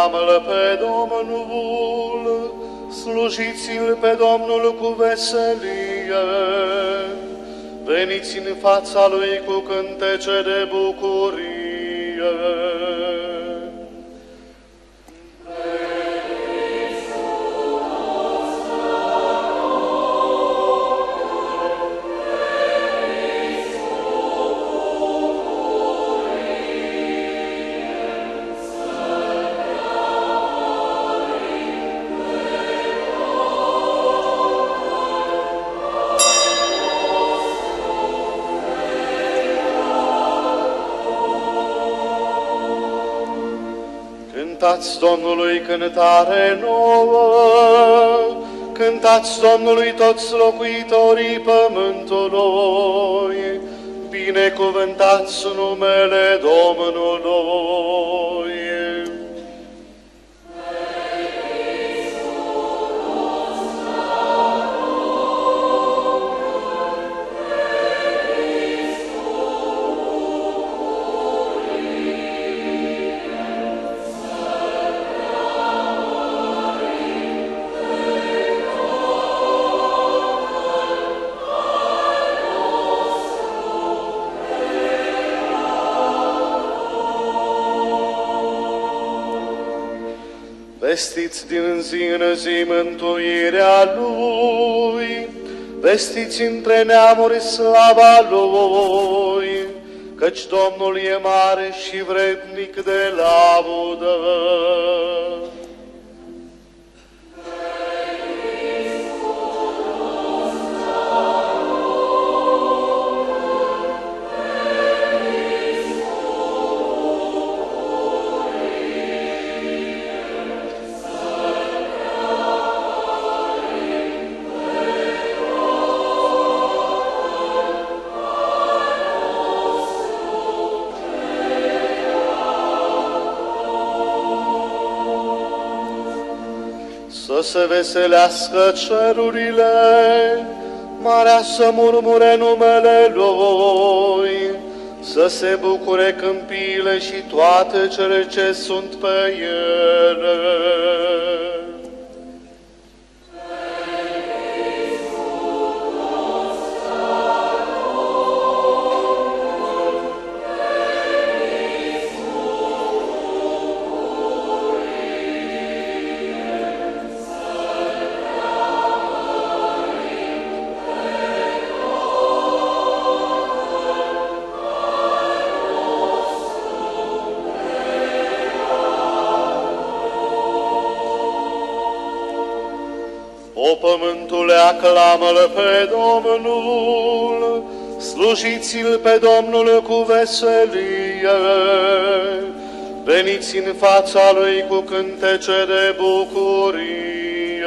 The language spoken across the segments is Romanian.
Aclamă-L pe Domnul, slujiți-L pe Domnul cu veselie, veniți în fața Lui cu cântece de bucurie. Cântați Domnului cântare nouă, cântați Domnului toți locuitorii pământului, binecuvântați numele Domnului. Vestiți din zi în zi mântuirea Lui, vestiți între neamuri slava Lui, căci Domnul e mare și vrednic de laudă. Să se veselească cerurile, marea să murmure numele Lui, să se bucure câmpiile și toate cele ce sunt pe ele. O pământule, aclamă-L pe Domnul, slujiți-L pe Domnul cu veselie, veniți în fața Lui cu cântece de bucurie.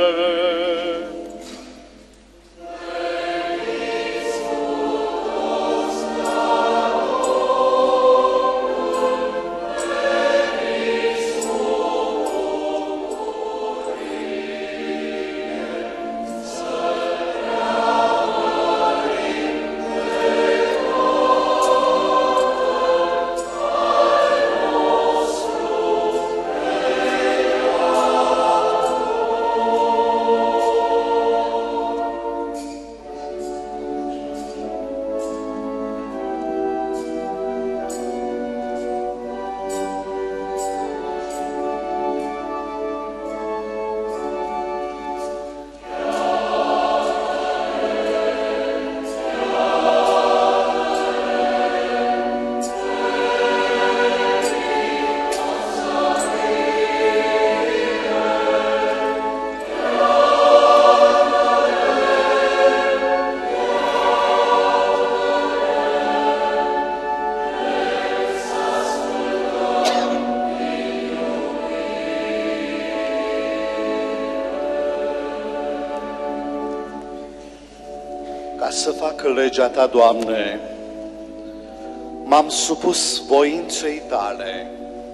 Ca să fac legea Ta, Doamne, m-am supus voinței Tale.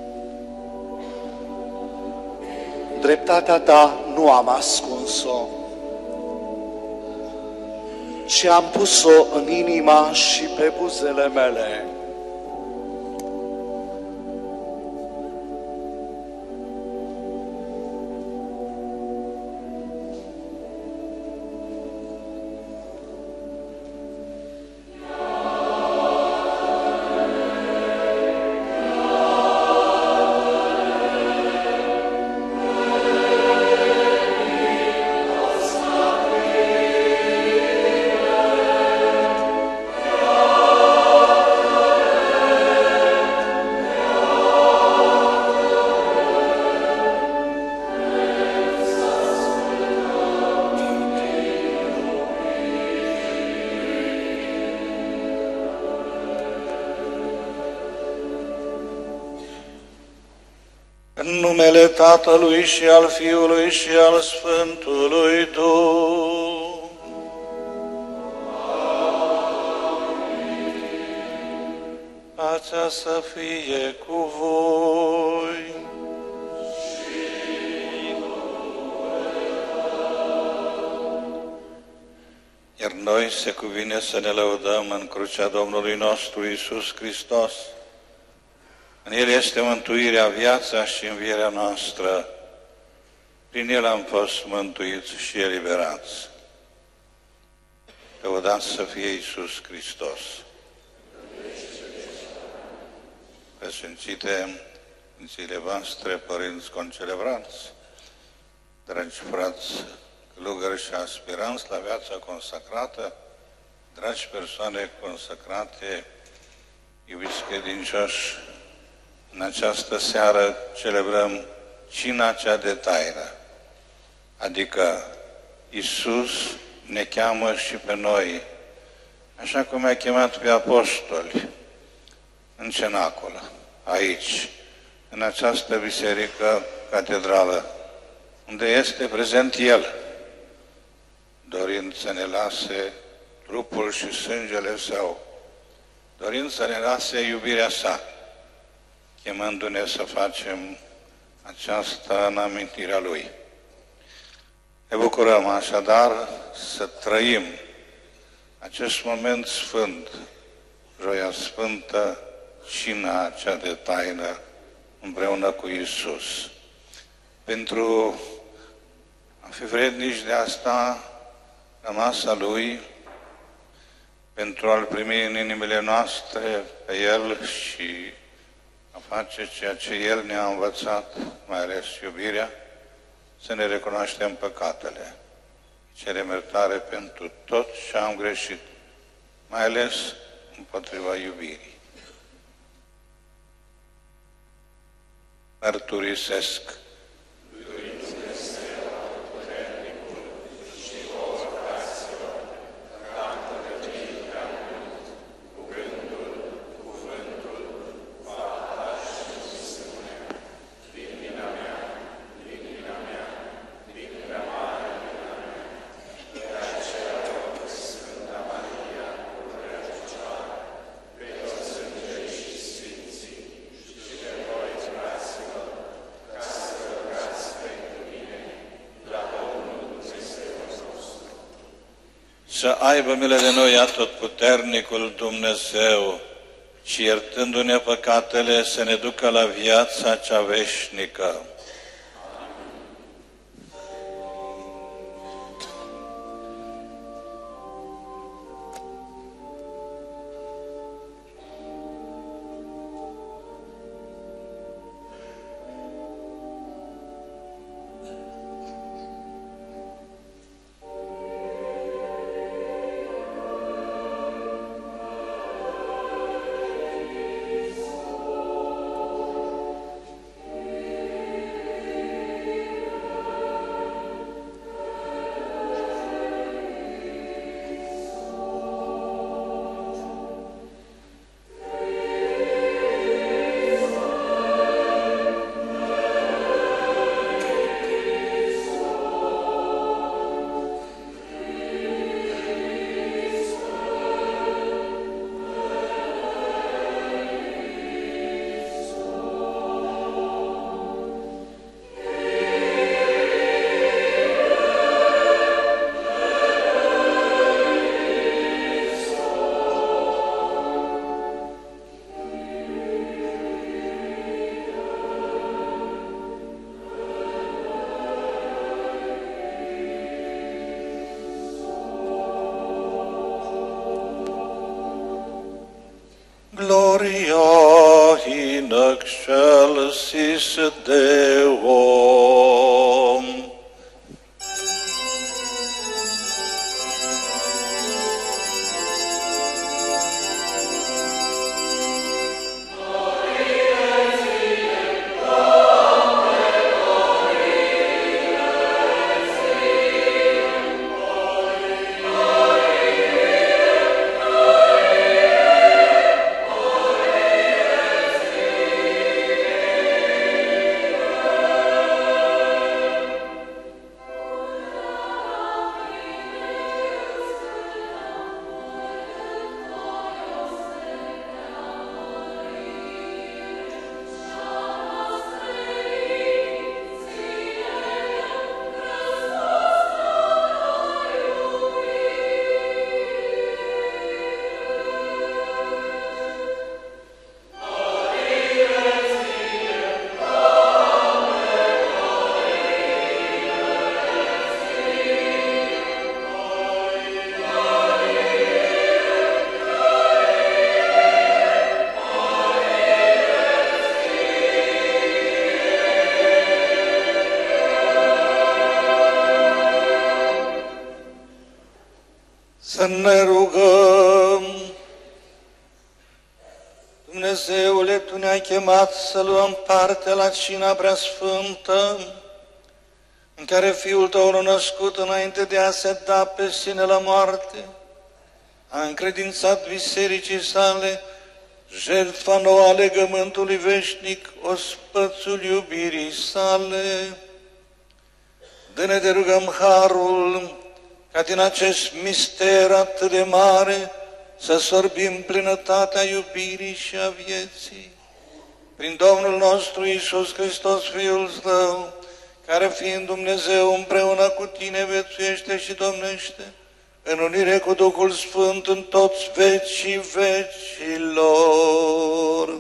Dreptatea Ta nu am ascuns-o, ci am pus-o în inima și pe buzele mele. În numele Tatălui și al Fiului și al Sfântului Duh. Pacea să fie cu voi. Iar noi se cuvine să ne lăudăm în crucea Domnului nostru Iisus Hristos. În El este mântuirea, viața și învierea noastră. Prin El am fost mântuiți și eliberați. Lăudați să fie Iisus Hristos. Preasfințite în zilele voastre, părinți concelebranți, dragi frați, călugări și aspiranți la viața consacrată, dragi persoane consacrate, iubiți credincioși, în această seară celebrăm cina cea de taină, adică Iisus ne cheamă și pe noi, așa cum a chemat pe apostoli, în cenaculă, aici, în această biserică catedrală, unde este prezent El, dorind să ne lase trupul și sângele Său, dorind să ne lase iubirea Sa, chemându-ne să facem aceasta în amintirea Lui. Ne bucurăm așadar să trăim acest moment sfânt, Joia Sfântă, cina cea de taină, împreună cu Iisus. Pentru a fi vrednici de asta, la masa Lui, pentru a-L primi în inimile noastre pe El și a face ceea ce El ne-a învățat, mai ales iubirea, să ne recunoaștem păcatele. Cerem iertare pentru tot ce am greșit, mai ales împotriva iubirii. Mărturisesc. Să aibă milă de noi Atotputernicul Dumnezeu și iertându-ne păcatele să ne ducă la viața cea veșnică. Gloria in excelsis Deo. să ne rugăm. Dumnezeule, Tu ne-ai chemat să luăm parte la cina preasfântă, în care Fiul Tău născut înainte de a se da pe sine la moarte, a încredințat bisericii sale jertfa nouă a legământului veșnic, ospățul iubirii sale. Dă-ne, te rugăm, harul ca din acest mister atât de mare să sorbim plinătatea iubirii și a vieții. Prin Domnul nostru Iisus Hristos, Fiul Tău, care fiind Dumnezeu împreună cu Tine viețuiește și domnește, în unire cu Duhul Sfânt în toți vecii vecilor.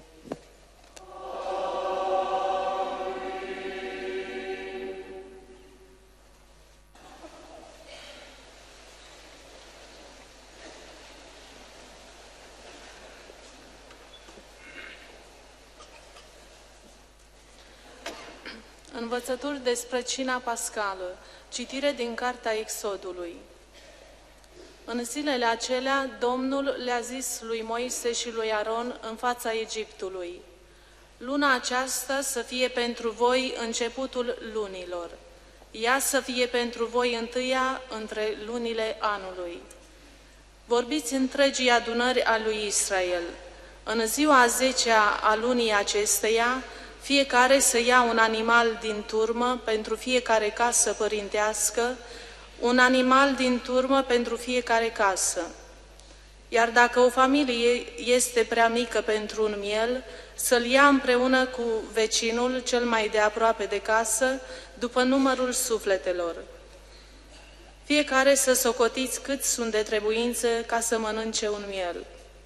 Învățături despre cina pascală, citire din Cartea Exodului. În zilele acelea, Domnul le-a zis lui Moise și lui Aron în fața Egiptului: luna aceasta să fie pentru voi începutul lunilor. Ea să fie pentru voi întâia între lunile anului. Vorbiți întregii adunări a lui Israel. În ziua a 10-a a lunii acesteia, fiecare să ia un animal din turmă pentru fiecare casă părintească, un animal din turmă pentru fiecare casă. Iar dacă o familie este prea mică pentru un miel, să-l ia împreună cu vecinul cel mai de aproape de casă, după numărul sufletelor. Fiecare să socotiți cât sunt de trebuință ca să mănânce un miel.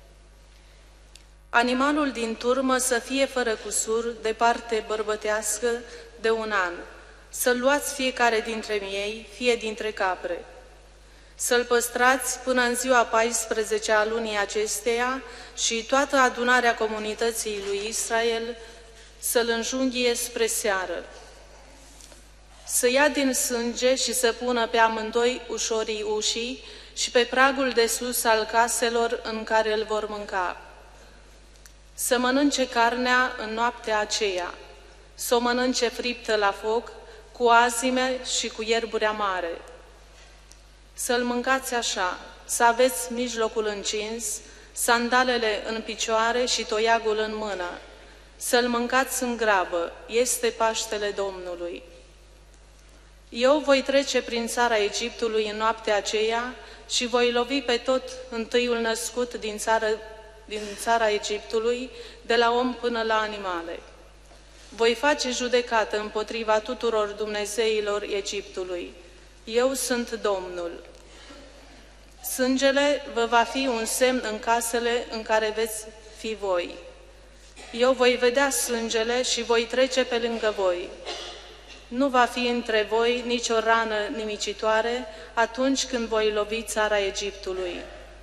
Animalul din turmă să fie fără cusur, de parte bărbătească, de 1 an. Să-l luați fiecare dintre miei, fie dintre capre. Să-l păstrați până în ziua 14-a a lunii acesteia și toată adunarea comunității lui Israel să-l înjunghie spre seară. Să ia din sânge și să pună pe amândoi ușorii ușii și pe pragul de sus al caselor în care îl vor mânca. Să mănânce carnea în noaptea aceea, să o mănânce friptă la foc, cu azime și cu ierburi amare. Să-l mâncați așa, să aveți mijlocul încins, sandalele în picioare și toiagul în mână. Să-l mâncați în grabă, este Paștele Domnului. Eu voi trece prin țara Egiptului în noaptea aceea și voi lovi pe tot întâiul născut din țara Egiptului, de la om până la animale. Voi face judecată împotriva tuturor dumnezeilor Egiptului. Eu sunt Domnul. Sângele vă va fi un semn în casele în care veți fi voi. Eu voi vedea sângele și voi trece pe lângă voi. Nu va fi între voi nicio rană nimicitoare atunci când voi lovi țara Egiptului.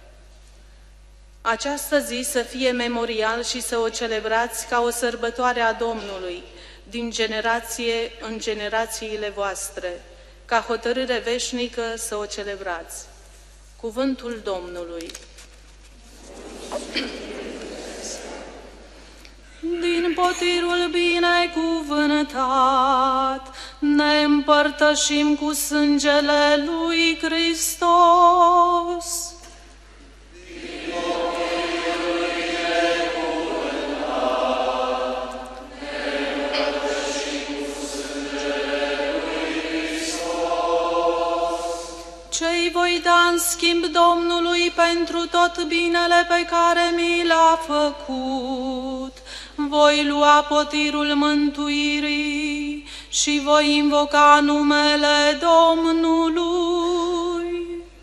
Această zi să fie memorial și să o celebrați ca o sărbătoare a Domnului, din generație în generațiile voastre, ca hotărâre veșnică să o celebrați. Cuvântul Domnului. Din potirul binecuvântat ne împărtășim cu sângele lui Hristos. Ce-i voi da în schimb Domnului pentru tot binele pe care mi l-a făcut? Voi lua potirul mântuirii și voi invoca numele Domnului.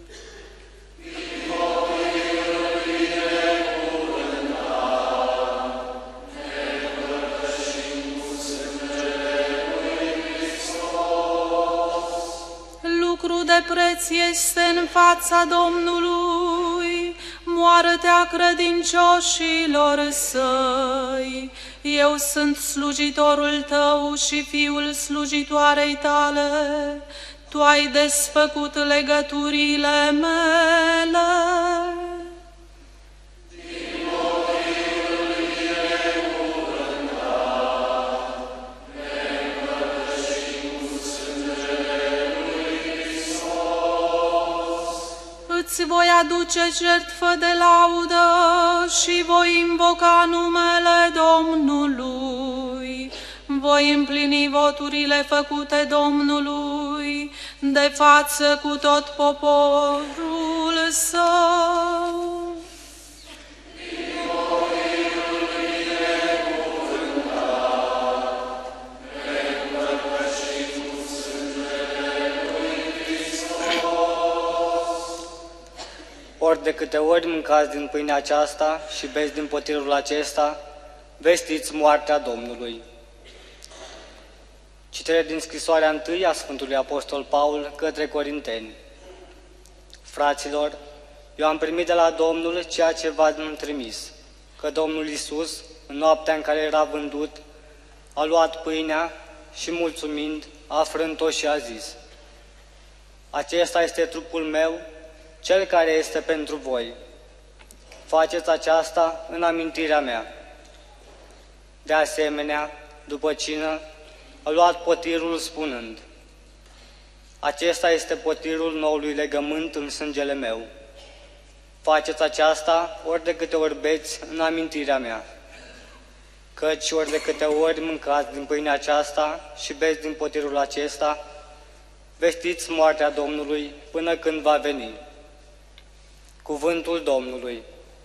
Lucru de preț este în fața Domnului, moartea credincioșilor săi. Eu sunt slujitorul tău și fiul slujitoarei tale. Tu ai desfăcut legăturile mele. Îți voi aduce jertfă de laudă și voi invoca numele Domnului. Voi împlini voturile făcute Domnului de față cu tot poporul său. Ori de câte ori mâncați din pâinea aceasta și beți din potirul acesta, vestiți moartea Domnului. Citire din scrisoarea întâi a Sfântului Apostol Paul către Corinteni. Fraților, eu am primit de la Domnul ceea ce v-am trimis, că Domnul Iisus, în noaptea în care era vândut, a luat pâinea și, mulțumind, a frânt-o și a zis: acesta este trupul meu, cel care este pentru voi. Faceți aceasta în amintirea mea. De asemenea, după cină, a luat potirul spunând: acesta este potirul noului legământ în sângele meu. Faceți aceasta ori de câte ori beți în amintirea mea. Căci ori de câte ori mâncați din pâinea aceasta și beți din potirul acesta, vestiți moartea Domnului până când va veni. Cuvântul Domnului.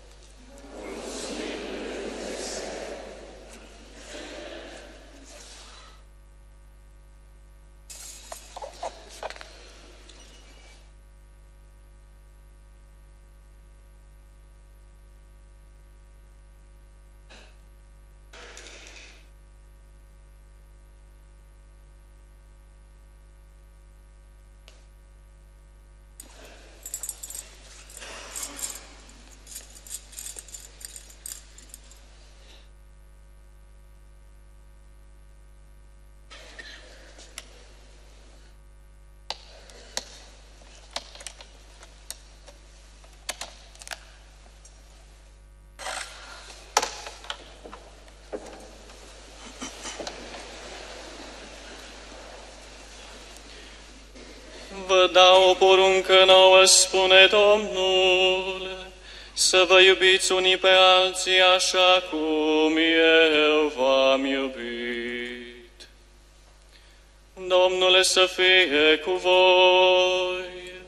Vă dau o poruncă nouă, spune Domnul, să vă iubiți unii pe alții așa cum eu v-am iubit. Domnul să fie cu voi.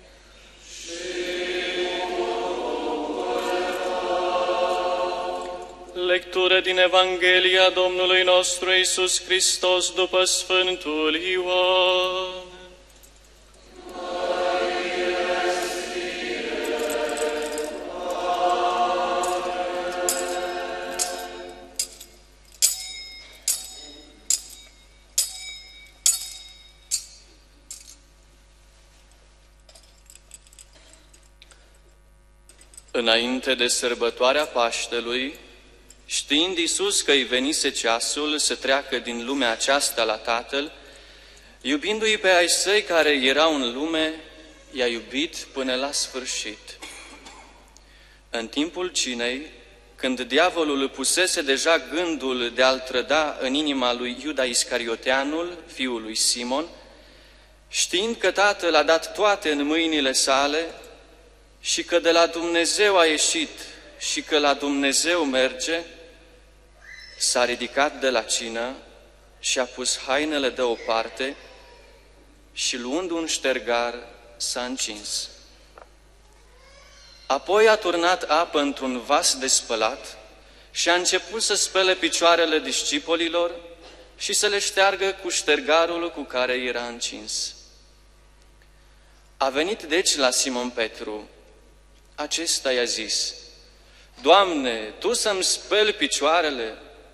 Lectură din Evanghelia Domnului nostru Iisus Hristos după Sfântul Ioan. Înainte de sărbătoarea Paștelui, știind Iisus că îi venise ceasul să treacă din lumea aceasta la Tatăl, iubindu-i pe ai săi care erau în lume, i-a iubit până la sfârșit. În timpul cinei, când diavolul pusese deja gândul de a-l trăda în inima lui Iuda Iscarioteanul, fiul lui Simon, știind că Tatăl a dat toate în mâinile sale și că de la Dumnezeu a ieșit și că la Dumnezeu merge, s-a ridicat de la cină și a pus hainele deoparte și, luând un ștergar, s-a încins. Apoi a turnat apă într-un vas de spălat și a început să spele picioarele discipolilor și să le șteargă cu ștergarul cu care era încins. A venit deci la Simon Petru. Acesta i-a zis: Doamne, Tu să-mi speli picioarele?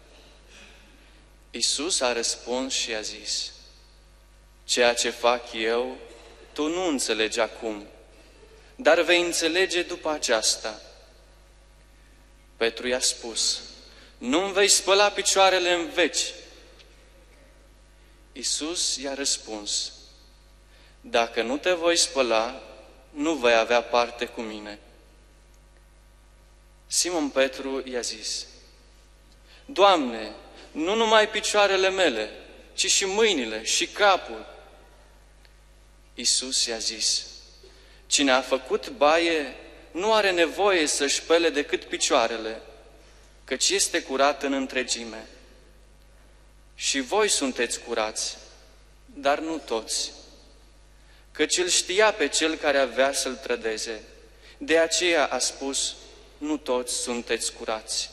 Iisus a răspuns și i-a zis: ceea ce fac eu, tu nu înțelegi acum, dar vei înțelege după aceasta. Petru i-a spus: nu-mi vei spăla picioarele în veci. Iisus i-a răspuns: Dacă nu te voi spăla, nu vei avea parte cu mine. Simon Petru i-a zis: Doamne, nu numai picioarele mele, ci și mâinile și capul. Iisus i-a zis: Cine a făcut baie nu are nevoie să-și spele decât picioarele, căci este curat în întregime. Și voi sunteți curați, dar nu toți, căci îl știa pe cel care avea să-l trădeze. De aceea a spus: nu toți sunteți curați.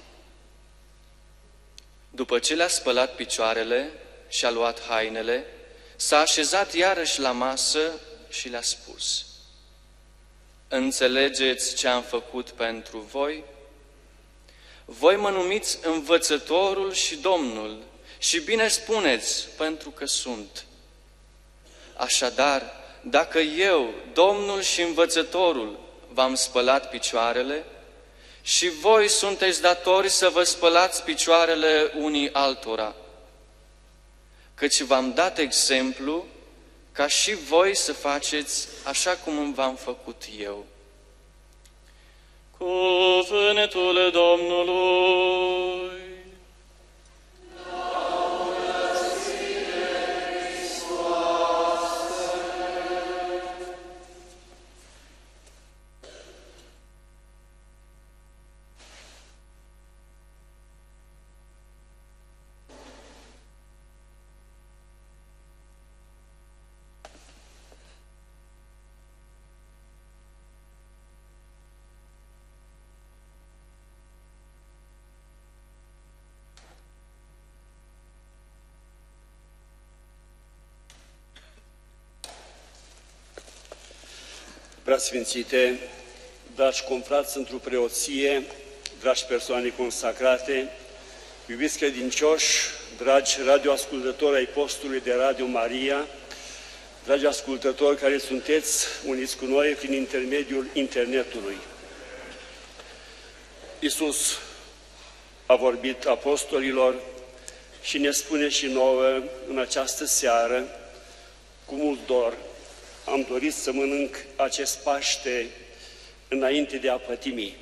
După ce le-a spălat picioarele și a luat hainele, s-a așezat iarăși la masă și le-a spus: Înțelegeți ce am făcut pentru voi? Voi mă numiți învățătorul și Domnul și bine spuneți, pentru că sunt. Așadar, dacă eu, Domnul și învățătorul, v-am spălat picioarele, și voi sunteți datori să vă spălați picioarele unii altora, căci v-am dat exemplu ca și voi să faceți așa cum v-am făcut eu. Cuvântul Domnului. Preasfințite, dragi confrați într-o preoție, dragi persoane consacrate, iubiți credincioși, dragi radioascultători ai postului de Radio Maria, dragi ascultători care sunteți uniți cu noi prin intermediul internetului. Iisus a vorbit apostolilor și ne spune și nouă în această seară, cu mult dor: am dorit să mănânc acest Paște înainte de a pătimi.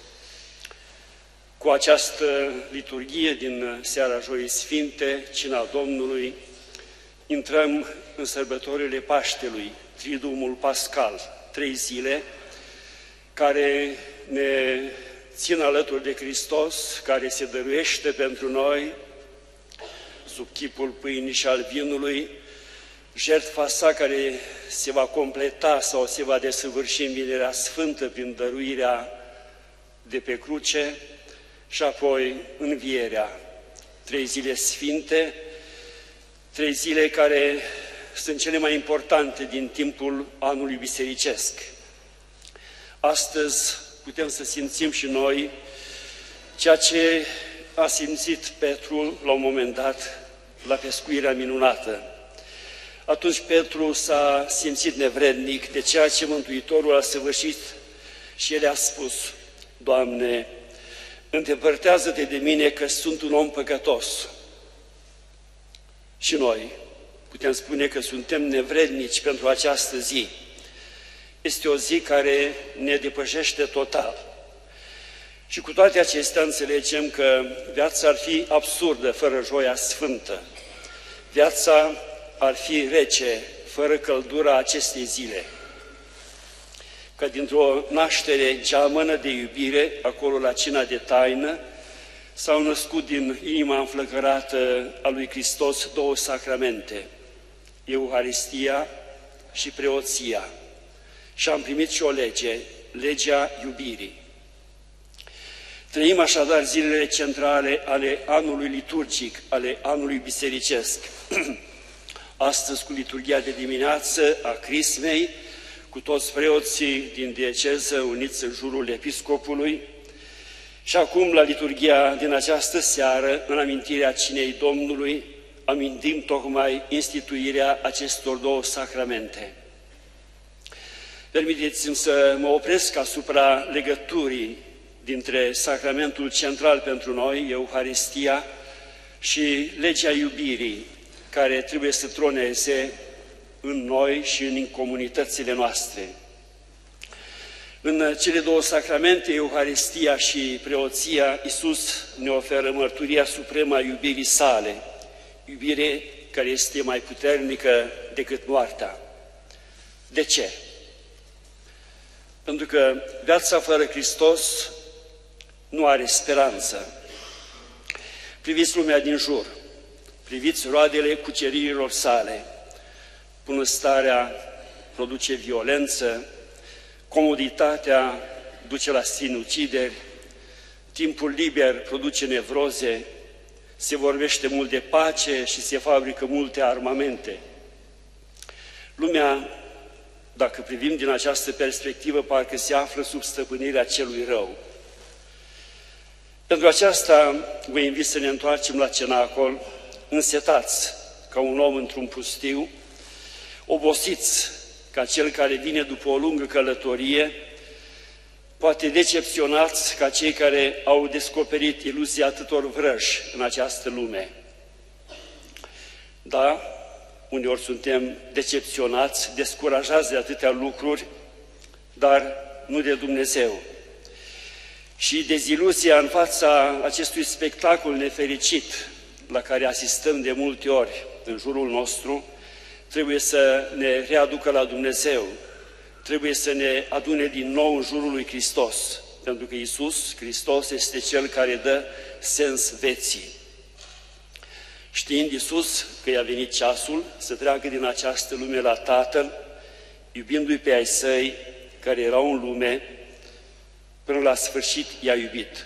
Cu această liturghie din Seara Joii Sfinte, Cina Domnului, intrăm în sărbătorile Paștelui, Triduumul Pascal, 3 zile, care ne țin alături de Hristos, care se dăruiește pentru noi, sub chipul pâinii și al vinului, jertfa sa care se va completa sau se va desăvârși în Vinerea Sfântă prin dăruirea de pe cruce și apoi învierea. 3 zile sfinte, 3 zile care sunt cele mai importante din timpul anului bisericesc. Astăzi putem să simțim și noi ceea ce a simțit Petru la un moment dat la pescuirea minunată. Atunci Petru s-a simțit nevrednic de ceea ce Mântuitorul a săvârșit și el a spus: Doamne, îndepărtează-te de mine că sunt un om păcătos. Și noi putem spune că suntem nevrednici pentru această zi. Este o zi care ne depășește total. Și cu toate acestea înțelegem că viața ar fi absurdă fără Joia Sfântă. Viața ar fi rece fără căldura acestei zile. Că dintr-o naștere geamănă de iubire, acolo la cina de taină, s-au născut din inima înflăcărată a lui Hristos 2 sacramente, Euharistia și preoția. Și am primit și o lege, legea iubirii. Trăim așadar zilele centrale ale anului liturgic, ale anului bisericesc. Astăzi, cu liturghia de dimineață a Crismei, cu toți preoții din dieceză uniți în jurul episcopului, și acum, la liturghia din această seară, în amintirea cinei Domnului, amintim tocmai instituirea acestor 2 sacramente. Permiteți-mi să mă opresc asupra legăturii dintre sacramentul central pentru noi, Euharistia, și legea iubirii, care trebuie să troneze în noi și în comunitățile noastre. În cele două sacramente, Euharistia și preoția, Iisus ne oferă mărturia supremă a iubirii sale, iubire care este mai puternică decât moartea. De ce? Pentru că viața fără Hristos nu are speranță. Priviți lumea din jur, priviți roadele cuceririlor sale. Bunăstarea produce violență, comoditatea duce la sinucideri, timpul liber produce nevroze, se vorbește mult de pace și se fabrică multe armamente. Lumea, dacă privim din această perspectivă, parcă se află sub stăpânirea celui rău. Pentru aceasta vă invit să ne întoarcem la cenacol, însetați ca un om într-un pustiu, obosiți ca cel care vine după o lungă călătorie, poate decepționați ca cei care au descoperit iluzia atâtor vrăji în această lume. Da, uneori suntem decepționați, descurajați de atâtea lucruri, dar nu de Dumnezeu. Și deziluzia în fața acestui spectacol nefericit la care asistăm de multe ori în jurul nostru, trebuie să ne readucă la Dumnezeu, trebuie să ne adune din nou în jurul lui Hristos, pentru că Iisus Hristos este Cel care dă sens vieții. Știind Iisus că i-a venit ceasul să treacă din această lume la Tatăl, iubindu-i pe ai săi care erau în lume, până la sfârșit i-a iubit.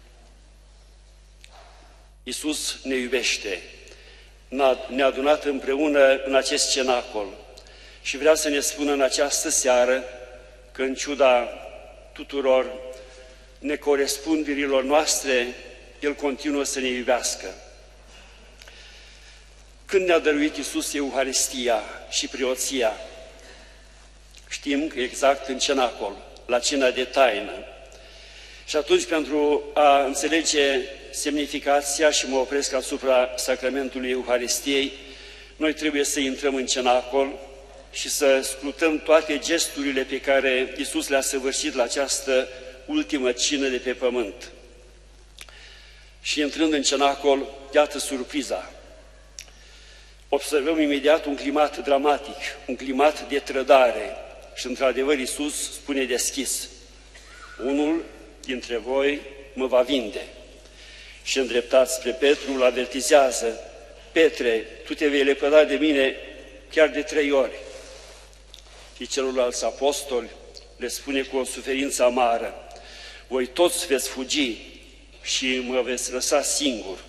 Iisus ne iubește, ne-a adunat împreună în acest cenacol și vrea să ne spună în această seară că în ciuda tuturor necorespunderilor noastre, El continuă să ne iubească. Când ne-a dăruit Iisus Euharistia și preoția? Știm că exact în cenacol, la cina de taină. Și atunci, pentru a înțelege semnificația, și mă opresc asupra sacramentului Euharistiei, noi trebuie să intrăm în cenacol și să scrutăm toate gesturile pe care Iisus le-a săvârșit la această ultimă cină de pe pământ. Și intrând în cenacol, iată surpriza. Observăm imediat un climat dramatic, un climat de trădare. Și într-adevăr Iisus spune deschis: unul dintre voi mă va vinde. Și îndreptat spre Petru, îl avertizează: Petre, tu te vei lepăda de mine chiar de 3 ori. Și celorlalți apostoli le spune cu o suferință amară: voi toți veți fugi și mă veți lăsa singur.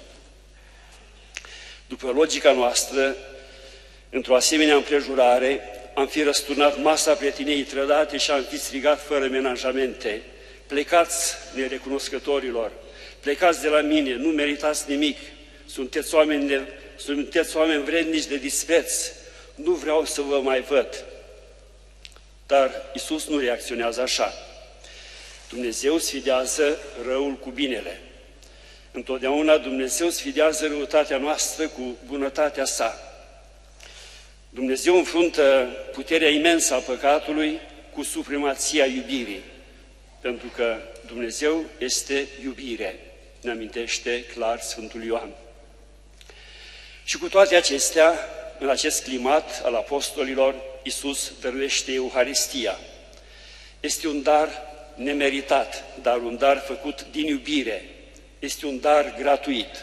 După logica noastră, într-o asemenea împrejurare, am fi răsturnat masa prieteniei trădate și am fi strigat fără menajamente: plecați, nerecunoscătorilor, plecați de la mine, nu meritați nimic, sunteți oameni vrednici de dispreț, nu vreau să vă mai văd. Dar Iisus nu reacționează așa. Dumnezeu sfidează răul cu binele. Întotdeauna Dumnezeu sfidează răutatea noastră cu bunătatea sa. Dumnezeu înfruntă puterea imensă a păcatului cu supremația iubirii, pentru că Dumnezeu este iubire, ne amintește clar Sfântul Ioan. Și cu toate acestea, în acest climat al apostolilor, Iisus dăruiește Euharistia. Este un dar nemeritat, dar un dar făcut din iubire. Este un dar gratuit.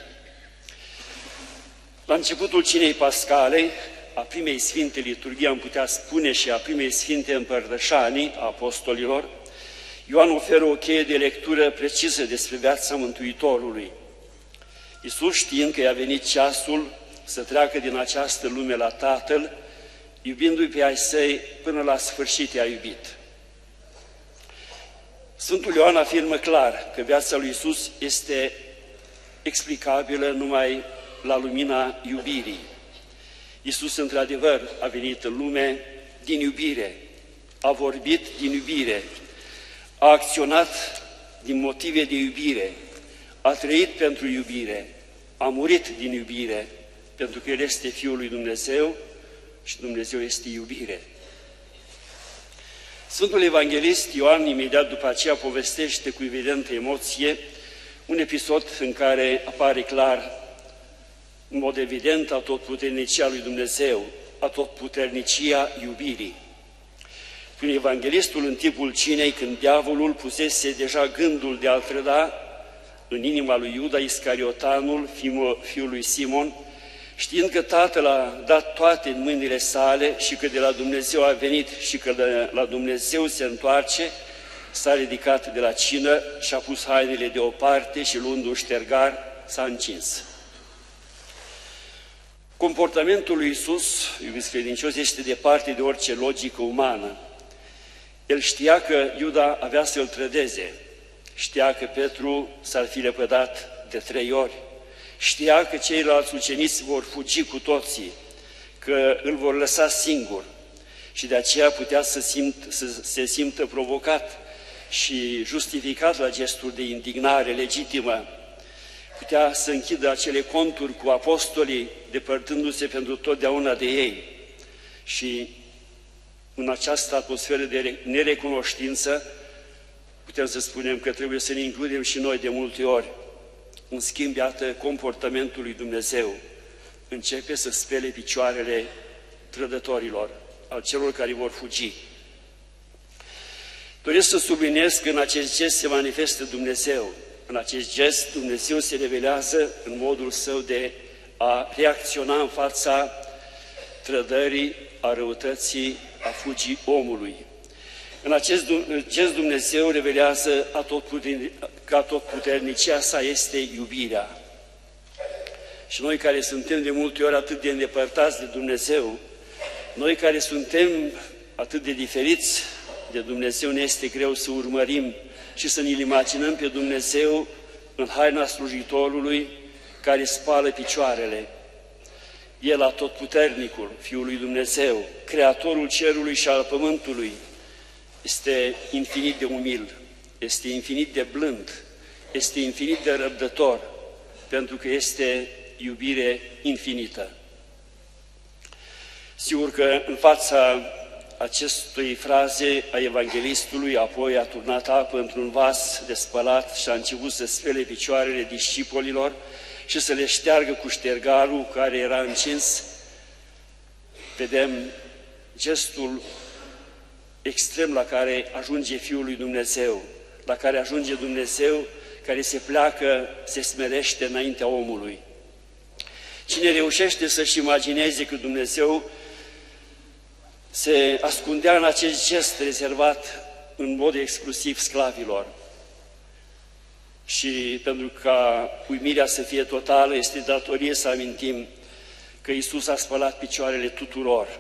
La începutul cinei pascale, a primei sfinte liturghii, am putea spune, și a primei sfinte împărtășanii a apostolilor, Ioan oferă o cheie de lectură precisă despre viața Mântuitorului. Iisus, știind că i-a venit ceasul să treacă din această lume la Tatăl, iubindu-i pe ai săi, până la sfârșit i-a iubit. Sfântul Ioan afirmă clar că viața lui Iisus este explicabilă numai la lumina iubirii. Iisus, într-adevăr, a venit în lume din iubire, a vorbit din iubire, a acționat din motive de iubire, a trăit pentru iubire, a murit din iubire, pentru că El este Fiul lui Dumnezeu și Dumnezeu este iubire. Sfântul Evanghelist Ioan, imediat după aceea, povestește cu evidentă emoție un episod în care apare clar, în mod evident, atotputernicia lui Dumnezeu, atotputernicia iubirii. Prin Evanghelistul, în timpul cinei, când diavolul pusese deja gândul de a-l trăda în inima lui Iuda Iscariotanul, fiul lui Simon, știind că Tatăl a dat toate în mâinile sale și că de la Dumnezeu a venit și că de la Dumnezeu se întoarce, s-a ridicat de la cină și a pus hainele deoparte și luând un ștergar s-a încins. Comportamentul lui Iisus, iubiți credincioși, este departe de orice logică umană. El știa că Iuda avea să-l trădeze, știa că Petru s-ar fi lepădat de 3 ori, știa că ceilalți ucenici vor fugi cu toții, că îl vor lăsa singur și de aceea putea să se simtă provocat și justificat la gestul de indignare legitimă. Putea să închidă acele conturi cu apostolii, depărtându-se pentru totdeauna de ei. Și în această atmosferă de nerecunoștință, putem să spunem că trebuie să ne includem și noi de multe ori. În schimb, iată, comportamentul lui Dumnezeu începe să spele picioarele trădătorilor, al celor care vor fugi. Doresc să subliniez că în acest gest se manifestă Dumnezeu. În acest gest Dumnezeu se revelează în modul său de a reacționa în fața trădării, a răutății, a fugii omului. În acest gest Dumnezeu revelează că atotputernicia sa este iubirea. Și noi care suntem de multe ori atât de îndepărtați de Dumnezeu, noi care suntem atât de diferiți de Dumnezeu, ne este greu să urmărim și să ne-L imaginăm pe Dumnezeu în haina slujitorului care spală picioarele. El, atotputernicul, Fiul lui Dumnezeu, Creatorul cerului și al pământului, este infinit de umil, este infinit de blând, este infinit de răbdător, pentru că este iubire infinită. Sigur că în fața acestei fraze a evanghelistului, apoi a turnat apă într-un vas de spălat și a început să spele picioarele discipolilor și să le șteargă cu ștergarul care era încins, vedem gestul extrem la care ajunge Fiul lui Dumnezeu, la care ajunge Dumnezeu, care se pleacă, se smerește înaintea omului. Cine reușește să-și imagineze că Dumnezeu se ascundea în acest gest rezervat în mod exclusiv sclavilor. Și pentru ca uimirea să fie totală, este datorie să amintim că Iisus a spălat picioarele tuturor,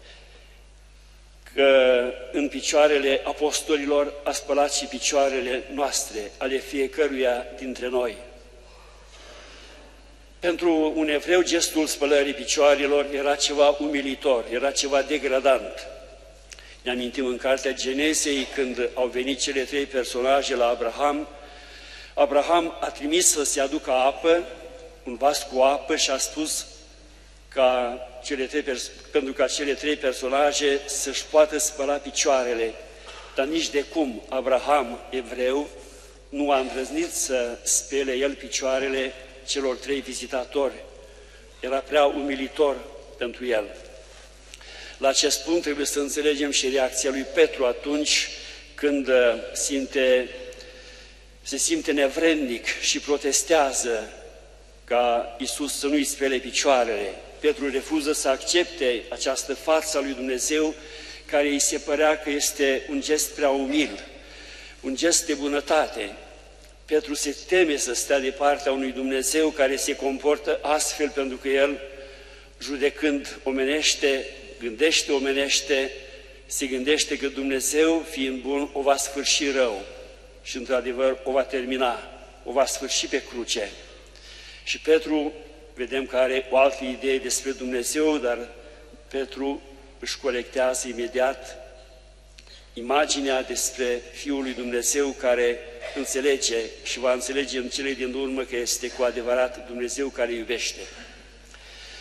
că în picioarele apostolilor a spălat și picioarele noastre, ale fiecăruia dintre noi. Pentru un evreu, gestul spălării picioarelor era ceva umilitor, era ceva degradant. Ne amintim în cartea Genesei, când au venit cele 3 personaje la Abraham, Abraham a trimis să se aducă apă, un vas cu apă, și a spus pentru ca cele 3 personaje să-și poată spăla picioarele. Dar nici de cum Abraham, evreu, nu a îndrăznit să spele el picioarele celor 3 vizitatori. Era prea umilitor pentru el. La acest punct trebuie să înțelegem și reacția lui Petru atunci când se simte nevrednic și protestează ca Iisus să nu-i spele picioarele. Petru refuză să accepte această față a lui Dumnezeu, care îi se părea că este un gest prea umil, un gest de bunătate. Petru se teme să stea de partea unui Dumnezeu care se comportă astfel, pentru că el, judecând omenește, gândește omenește, se gândește că Dumnezeu, fiind bun, o va sfârși rău. Și, într-adevăr, o va termina, o va sfârși pe cruce. Și Petru, vedem că are o altă idee despre Dumnezeu, dar Petru își corectează imediat imaginea despre Fiul lui Dumnezeu, care înțelege și va înțelege în cele din urmă că este cu adevărat Dumnezeu care iubește.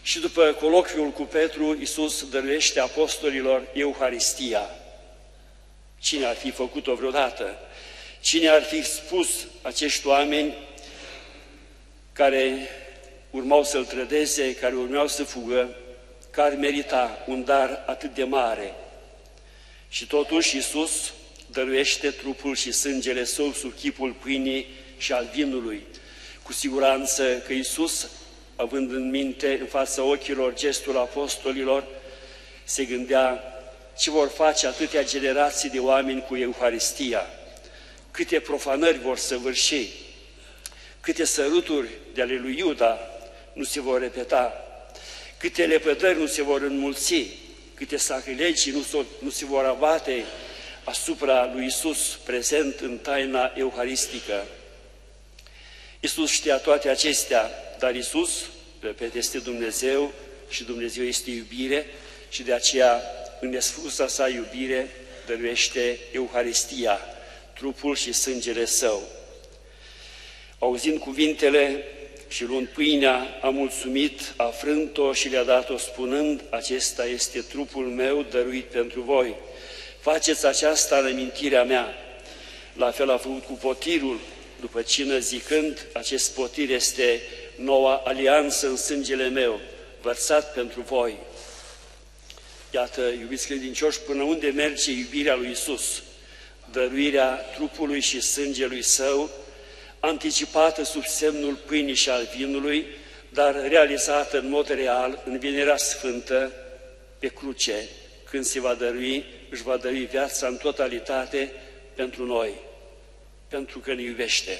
Și după colocviul cu Petru, Iisus dăruiește apostolilor Euharistia. Cine ar fi făcut-o vreodată? Cine ar fi spus acești oameni care urmau să-L trădeze, care urmeau să fugă, că ar merita un dar atât de mare? Și totuși Iisus dăruiește trupul și sângele Său sub chipul pâinii și al vinului. Cu siguranță că Iisus, având în minte, în fața ochilor, gestul apostolilor, se gândea ce vor face atâtea generații de oameni cu Euharistia, câte profanări vor săvârși, câte săruturi de ale lui Iuda nu se vor repeta, câte lepădări nu se vor înmulți, câte sacrilegii nu se vor abate asupra lui Iisus prezent în taina euharistică. Iisus știa toate acestea, dar Iisus, repet, este Dumnezeu și Dumnezeu este iubire și de aceea, în nesfursa sa iubire, dăruiește Euharistia, trupul și sângele Său. Auzind cuvintele și luând pâinea, a mulțumit, a frânt-o și le-a dat-o spunând: acesta este trupul meu dăruit pentru voi. Faceți aceasta în amintirea mea. La fel a făcut cu potirul după cină zicând: acest potir este noua alianță în sângele meu, vărsat pentru voi. Iată, iubiți credincioși, până unde merge iubirea lui Iisus, dăruirea trupului și sângelui Său, anticipată sub semnul pâinii și al vinului, dar realizată în mod real în Vinerea Sfântă pe cruce, când se va dărui, își va dărui viața în totalitate pentru noi, pentru că ne iubește.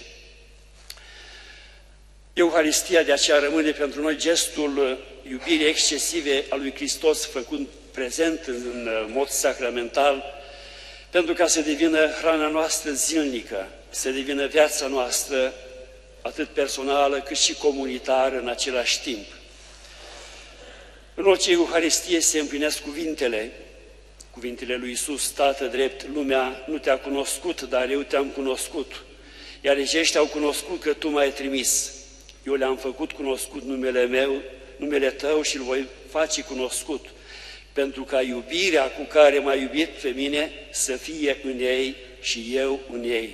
Euharistia de aceea rămâne pentru noi gestul iubirii excesive a lui Hristos, făcut prezent în mod sacramental, pentru ca să devină hrana noastră zilnică, să devină viața noastră atât personală cât și comunitară în același timp. În orice Euharistie se împlinesc cuvintele lui Iisus: Tată drept, lumea nu te-a cunoscut, dar eu te-am cunoscut, iar aceștia au cunoscut că Tu m-ai trimis. Eu le-am făcut cunoscut numele Tău și îl voi face cunoscut, pentru ca iubirea cu care m-ai iubit pe mine să fie în ei și eu în ei.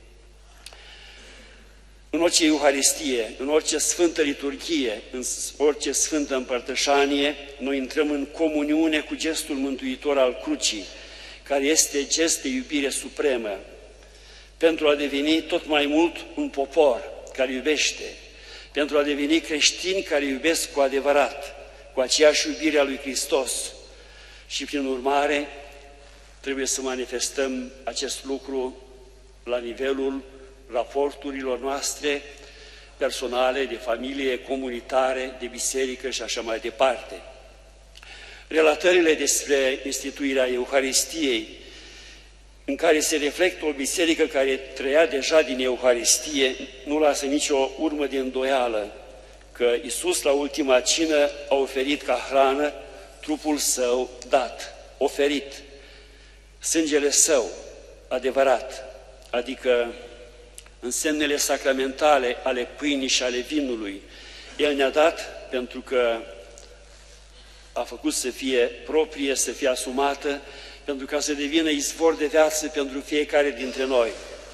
În orice Euharistie, în orice Sfântă Liturghie, în orice Sfântă Împărtășanie, noi intrăm în comuniune cu gestul mântuitor al crucii, care este gest de iubire supremă, pentru a deveni tot mai mult un popor care iubește, pentru a deveni creștini care iubesc cu adevărat, cu aceeași iubire a lui Hristos. Și prin urmare trebuie să manifestăm acest lucru la nivelul raporturilor noastre personale, de familie, comunitare, de biserică și așa mai departe. Relatările despre instituirea Euharistiei, în care se reflectă o biserică care trăia deja din Euharistie, nu lasă nicio urmă de îndoială că Iisus la ultima cină a oferit ca hrană trupul Său dat, oferit, sângele Său adevărat, adică în semnele sacramentale ale pâinii și ale vinului. El ne-a dat pentru că a făcut să fie proprie, să fie asumată, pentru ca să devină izvor de viață pentru fiecare dintre noi.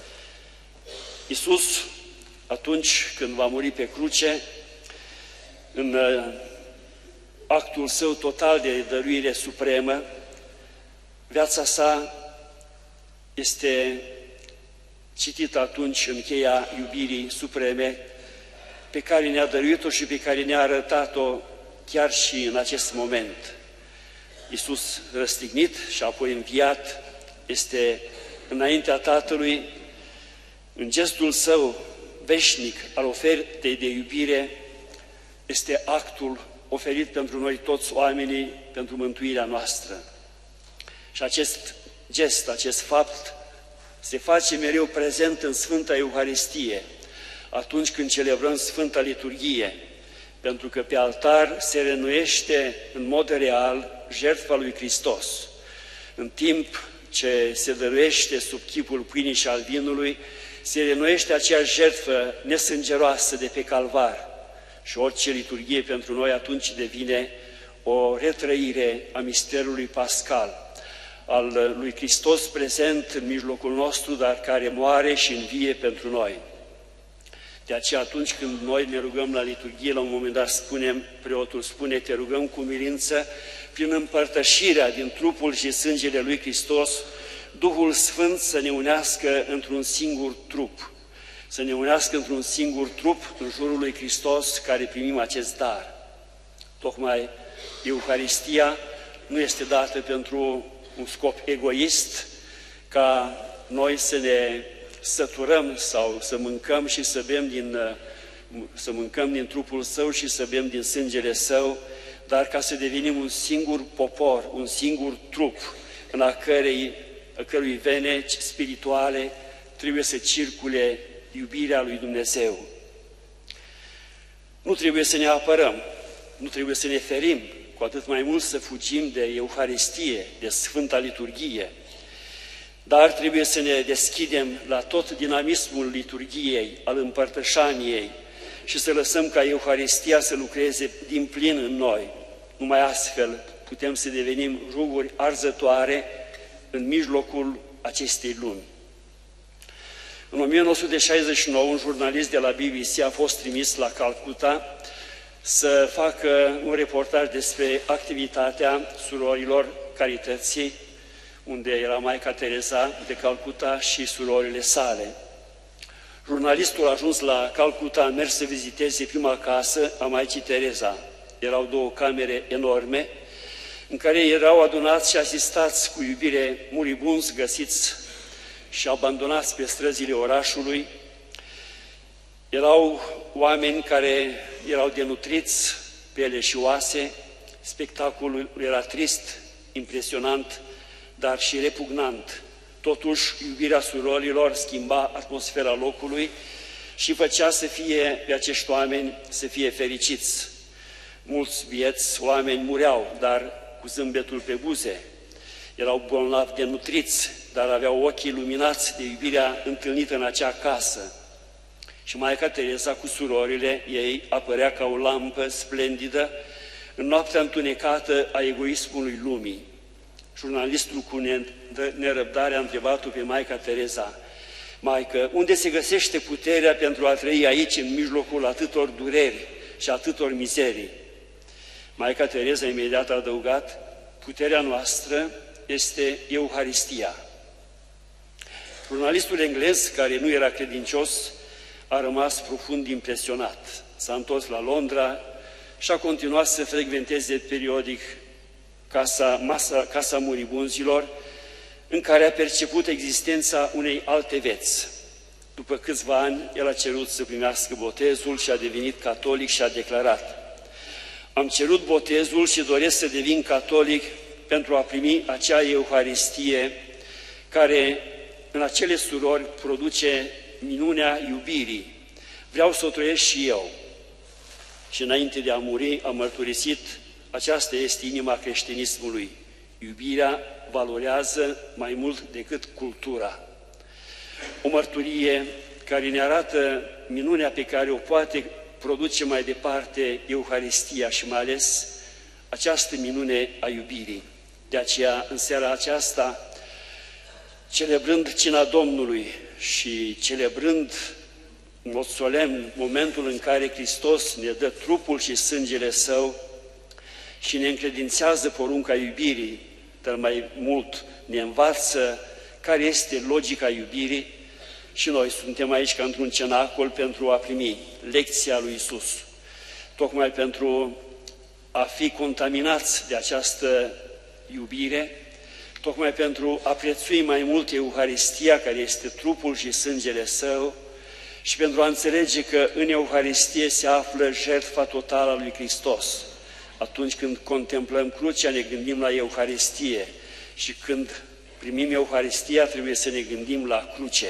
Iisus, atunci când va muri pe cruce, în actul Său total de dăruire supremă, viața Sa este citită atunci în cheia iubirii supreme pe care ne-a dăruit-o și pe care ne-a arătat-o chiar și în acest moment. Iisus răstignit și apoi înviat este înaintea Tatălui, în gestul Său veșnic al ofertei de iubire, este actul oferit pentru noi toți oamenii, pentru mântuirea noastră. Și acest gest, acest fapt, se face mereu prezent în Sfânta Euharistie, atunci când celebrăm Sfânta Liturghie, pentru că pe altar se reînnoiește în mod real jertfa lui Hristos. În timp ce se dăruiește sub chipul pâinii și al vinului, se reînnoiește acea jertfă nesângeroasă de pe Calvar, Și orice liturghie pentru noi atunci devine o retrăire a misterului pascal, al lui Hristos prezent în mijlocul nostru, dar care moare și învie pentru noi. De aceea atunci când noi ne rugăm la liturghie, la un moment dat preotul spune, te rugăm cu milință, prin împărtășirea din trupul și sângele lui Hristos, Duhul Sfânt să ne unească într-un singur trup, să ne unească într-un singur trup în jurul lui Hristos care primim acest dar. Tocmai Euharistia nu este dată pentru un scop egoist, ca noi să ne săturăm sau să mâncăm și să mâncăm din trupul Său și să bem din sângele Său, dar ca să devenim un singur popor, un singur trup, în a cărui vene spirituale trebuie să circule iubirea lui Dumnezeu. Nu trebuie să ne apărăm, nu trebuie să ne ferim, cu atât mai mult să fugim de Euharistie, de Sfânta Liturghie, dar trebuie să ne deschidem la tot dinamismul liturghiei, al împărtășaniei și să lăsăm ca Euharistia să lucreze din plin în noi. Numai astfel putem să devenim ruguri arzătoare în mijlocul acestei lumi. În 1969, un jurnalist de la BBC a fost trimis la Calcuta să facă un reportaj despre activitatea surorilor Carității, unde era Maica Tereza de Calcuta și surorile sale. Jurnalistul a ajuns la Calcuta, a mers să viziteze prima casă a Maicii Tereza. Erau două camere enorme, în care erau adunați și asistați cu iubire muribunzi găsiți și abandonați pe străzile orașului. Erau oameni care erau denutriți, piele și oase, spectacolul era trist, impresionant, dar și repugnant. Totuși, iubirea surorilor schimba atmosfera locului și făcea pe acești oameni să fie fericiți. Mulți vieți oameni mureau, dar cu zâmbetul pe buze. Erau bolnavi denutriți, dar aveau ochii luminați de iubirea întâlnită în acea casă. Și Maica Tereza cu surorile ei apărea ca o lampă splendidă în noaptea întunecată a egoismului lumii. Jurnalistul cu nerăbdare a întrebat-o pe Maica Tereza: Maică, unde se găsește puterea pentru a trăi aici, în mijlocul atâtor dureri și atâtor mizerii? Maica Tereza imediat a adăugat: puterea noastră este Euharistia. Jurnalistul englez, care nu era credincios, a rămas profund impresionat. S-a întors la Londra și a continuat să frecventeze periodic casa muribunzilor, în care a perceput existența unei alte vieți. După câțiva ani, el a cerut să primească botezul și a devenit catolic și a declarat: am cerut botezul și doresc să devin catolic pentru a primi acea Euharistie care în acele surori produce minunea iubirii. Vreau să o trăiesc și eu. Și înainte de a muri a mărturisit: aceasta este inima creștinismului. Iubirea valorează mai mult decât cultura. O mărturie care ne arată minunea pe care o poate produce mai departe Euharistia și mai ales această minune a iubirii. De aceea, în seara aceasta, celebrând cina Domnului și celebrând în mod solemn momentul în care Hristos ne dă trupul și sângele Său și ne încredințează porunca iubirii, dar mai mult ne învață care este logica iubirii, și noi suntem aici ca într-un cenacol pentru a primi lecția lui Iisus, tocmai pentru a fi contaminați de această iubire, tocmai pentru a prețui mai mult Euharistia, care este trupul și sângele Său, și pentru a înțelege că în Euharistie se află jertfa totală a lui Hristos. Atunci când contemplăm crucea, ne gândim la Euharistie, și când primim Euharistia, trebuie să ne gândim la cruce.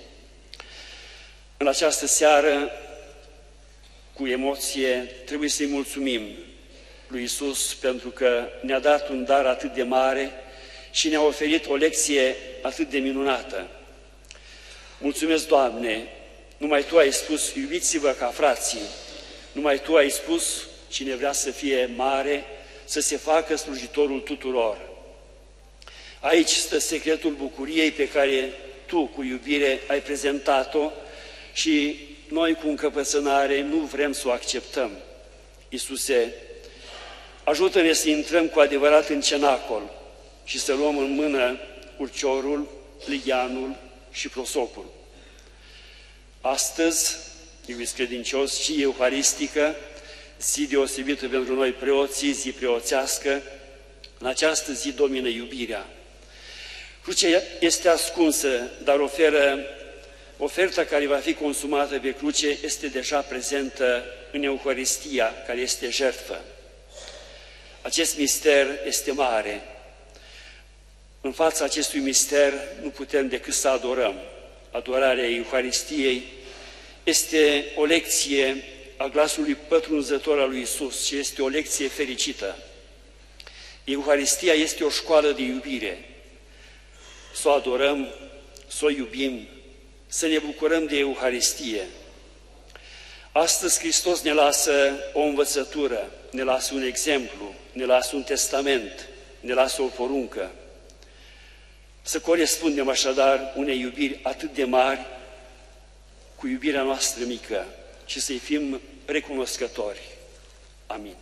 În această seară, cu emoție, trebuie să-i mulțumim lui Iisus pentru că ne-a dat un dar atât de mare și ne-a oferit o lecție atât de minunată. Mulțumesc, Doamne, numai Tu ai spus: iubiți-vă ca frații. Numai Tu ai spus, cine vrea să fie mare, să se facă slujitorul tuturor. Aici stă secretul bucuriei pe care Tu, cu iubire, ai prezentat-o și noi, cu încăpățânare, nu vrem să o acceptăm. Iisuse, ajută-ne să intrăm cu adevărat în cenacol și să luăm în mână urciorul, ligheanul și prosopul. Astăzi, iubiți credincioși, și euharistică, zi deosebită pentru noi preoții, zi preoțească, în această zi domină iubirea. Crucea este ascunsă, dar oferta care va fi consumată pe cruce este deja prezentă în Euharistia, care este jertfă. Acest mister este mare. În fața acestui mister nu putem decât să adorăm. Adorarea Euharistiei este o lecție a glasului pătrunzător al lui Iisus și este o lecție fericită. Euharistia este o școală de iubire. Să o adorăm, să o iubim, să ne bucurăm de Euharistie. Astăzi Hristos ne lasă o învățătură, ne lasă un exemplu, ne lasă un testament, ne lasă o poruncă. Să corespundem așadar unei iubiri atât de mari cu iubirea noastră mică și să-i fim recunoscători. Amin.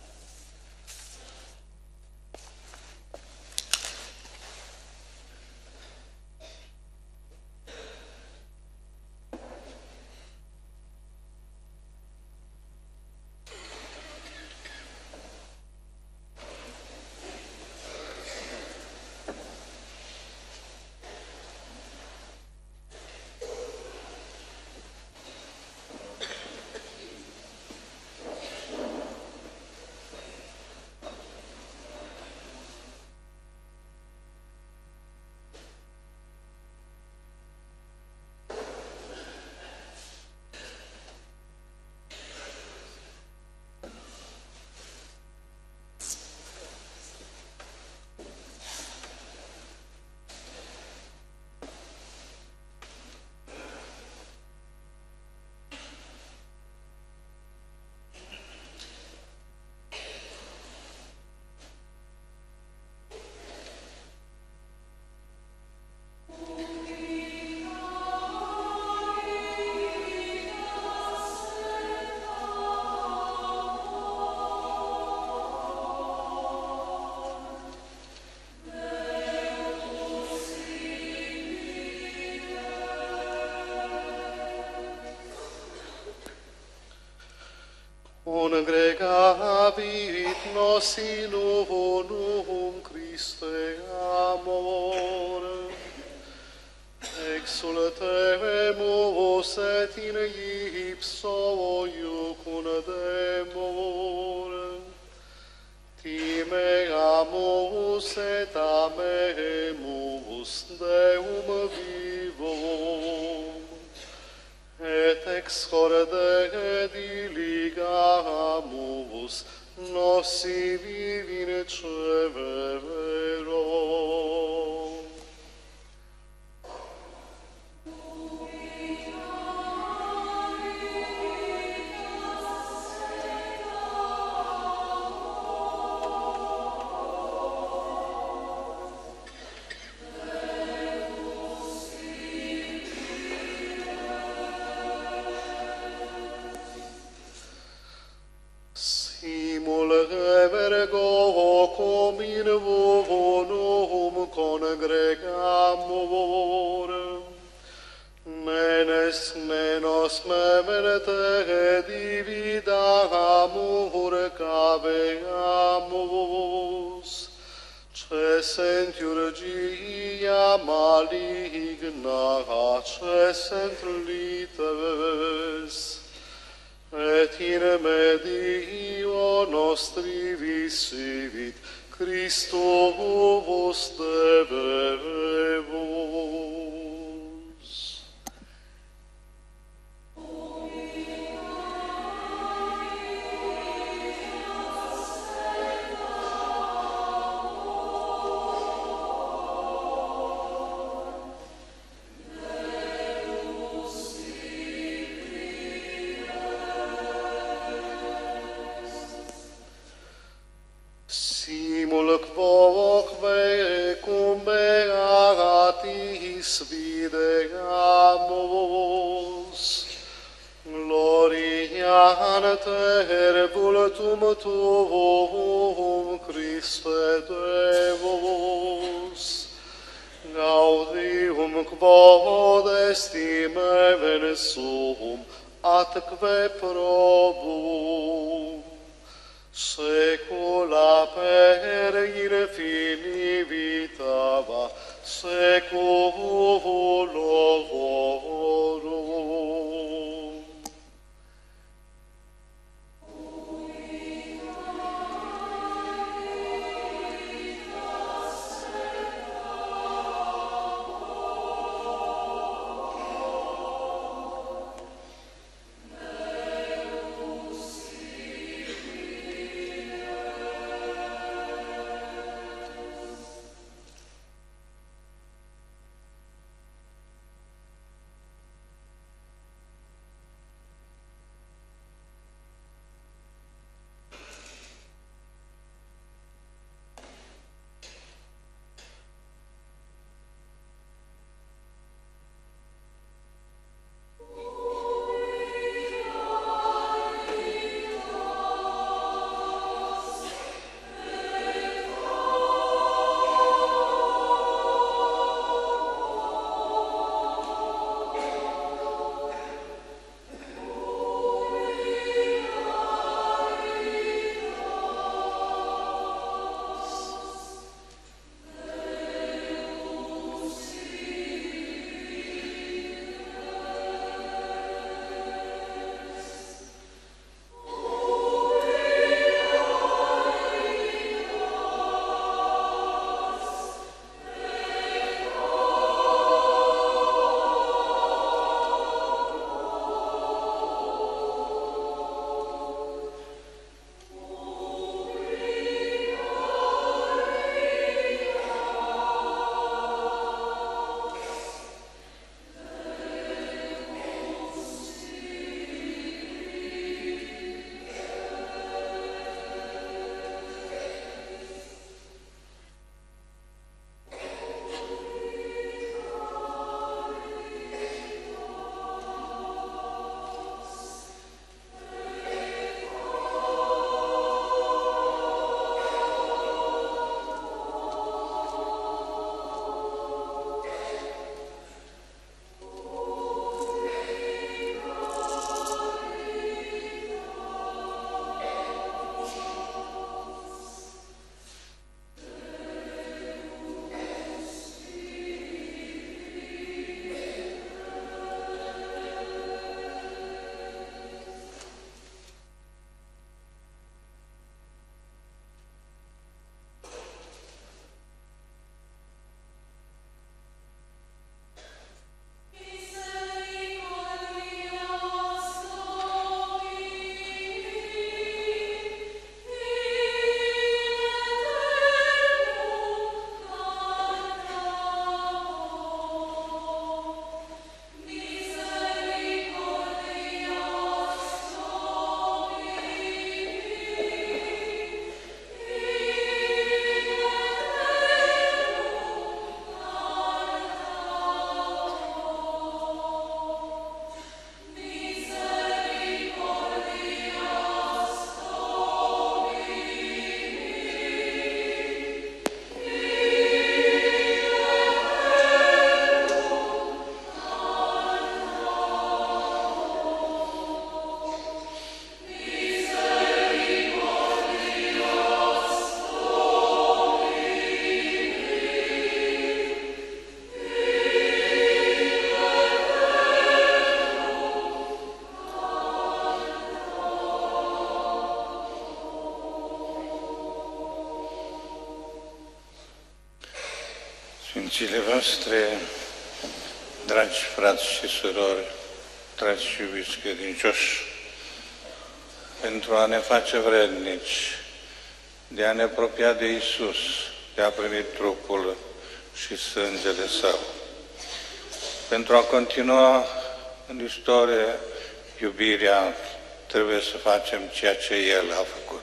Congregavit nos in unum Christe amor, exultemus et in ipso iucun demor, timeamus et amemus Deum vivum, et ex corde diligamus nocivi vincevero. Cum in vonum congregamur, menes menos memete dividamur caveamus, cessentiurgia maligna cessent lites, et in medio nostri visivit Christus deberebus. Deus, gaudium quod estime sum, atque probum, secula per infinivitava, seculorum. Sfințile voastre, dragi frați și surori, dragi și iubiți credincioși, pentru a ne face vrednici de a ne apropia de Iisus, de a primi trupul și sângele Său, pentru a continua în istorie iubirea, trebuie să facem ceea ce El a făcut.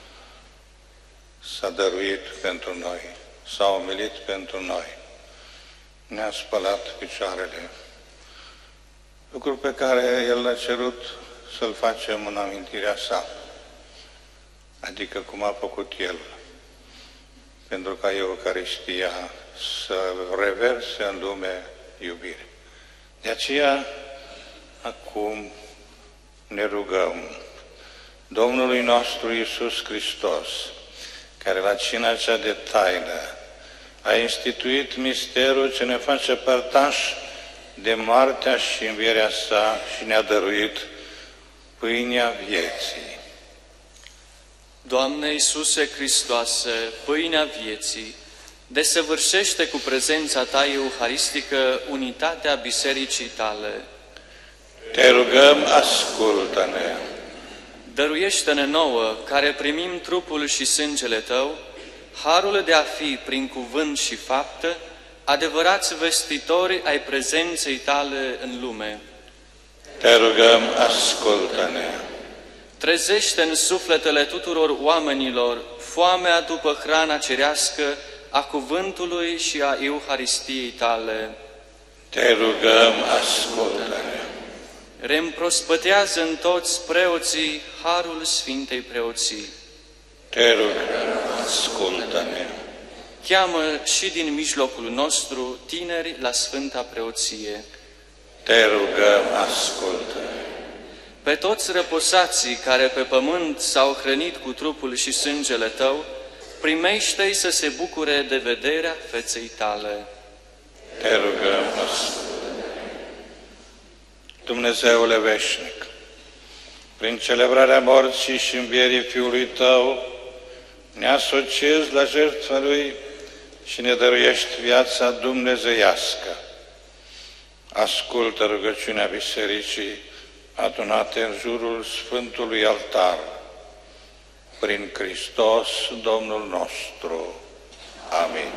S-a dăruit pentru noi, s-a umilit pentru noi, ne-a spălat picioarele, lucru pe care El a cerut să-l facem în amintirea sa, adică cum a făcut El. pentru ca Eucaristia să reverse în lume iubire. De aceea, acum ne rugăm Domnului nostru Iisus Hristos, care la cina cea de taină a instituit misterul ce ne face părtași de moartea și învierea sa și ne-a dăruit pâinea vieții. Doamne Iisuse Hristoase, pâinea vieții, desăvârșește cu prezența Ta euharistică unitatea Bisericii Tale. Te rugăm, ascultă-ne! Dăruiește-ne nouă, care primim trupul și sângele Tău, harul de a fi, prin cuvânt și faptă, adevărați vestitori ai prezenței Tale în lume. Te rugăm, ascultă-ne! Trezește în sufletele tuturor oamenilor foamea după hrana cerească a cuvântului și a Euharistiei Tale. Te rugăm, ascultă-ne! Reîmprospătează în toți preoții harul Sfintei Preoții. Te rugăm, ascultă-ne! Cheamă și din mijlocul nostru tineri la Sfânta Preoție. Te rugăm, ascultă-ne! Pe toți răposații care pe pământ s-au hrănit cu trupul și sângele Tău, primește-i să se bucure de vederea feței Tale. Te rugăm, ascultă-ne! Dumnezeule veșnic, prin celebrarea morții și învierii Fiului Tău, ne asociezi la jertfa Lui și ne dăruiești viața dumnezeiască. Ascultă rugăciunea Bisericii adunate în jurul Sfântului Altar, prin Hristos Domnul nostru. Amin.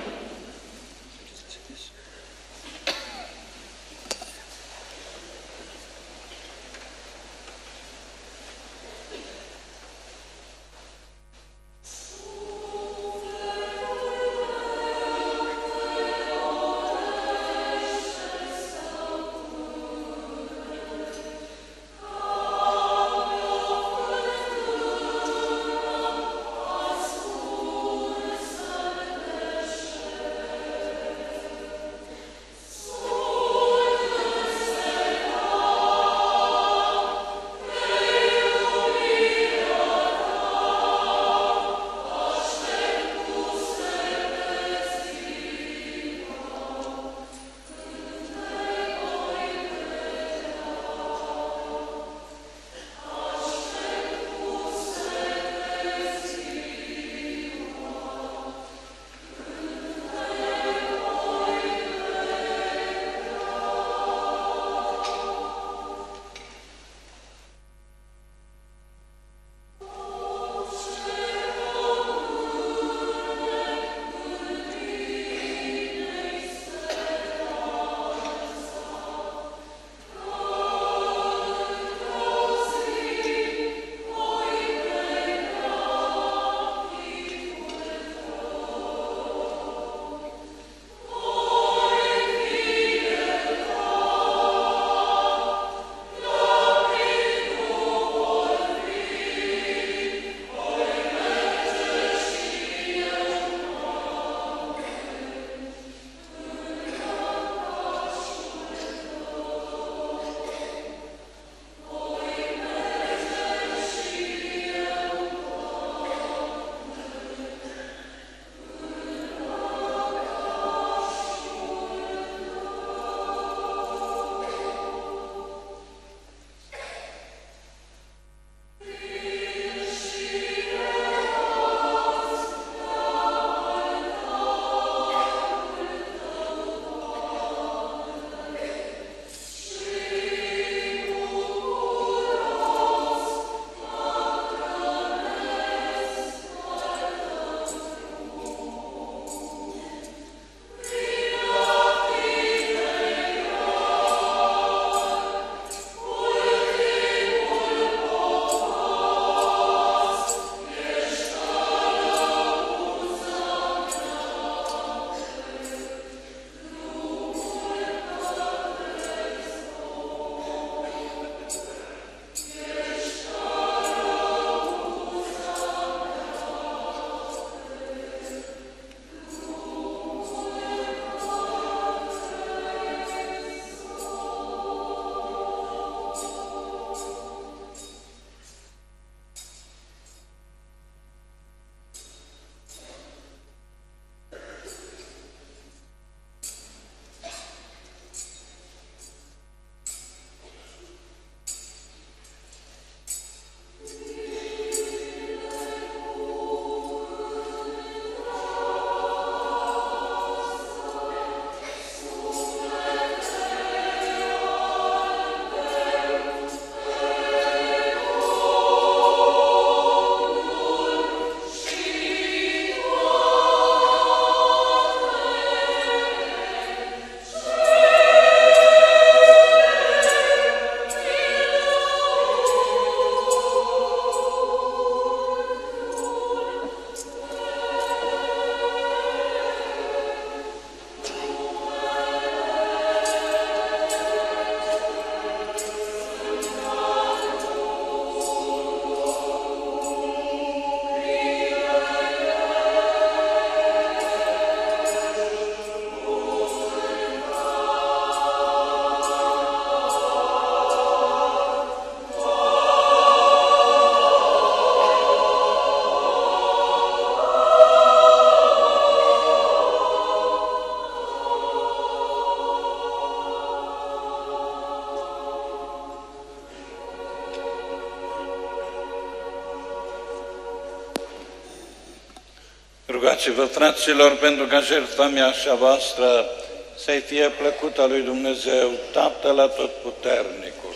Rugați-vă, fraților, pentru ca jertfa mea și a voastră să-i fie plăcută lui Dumnezeu, Tatăl Atotputernicul.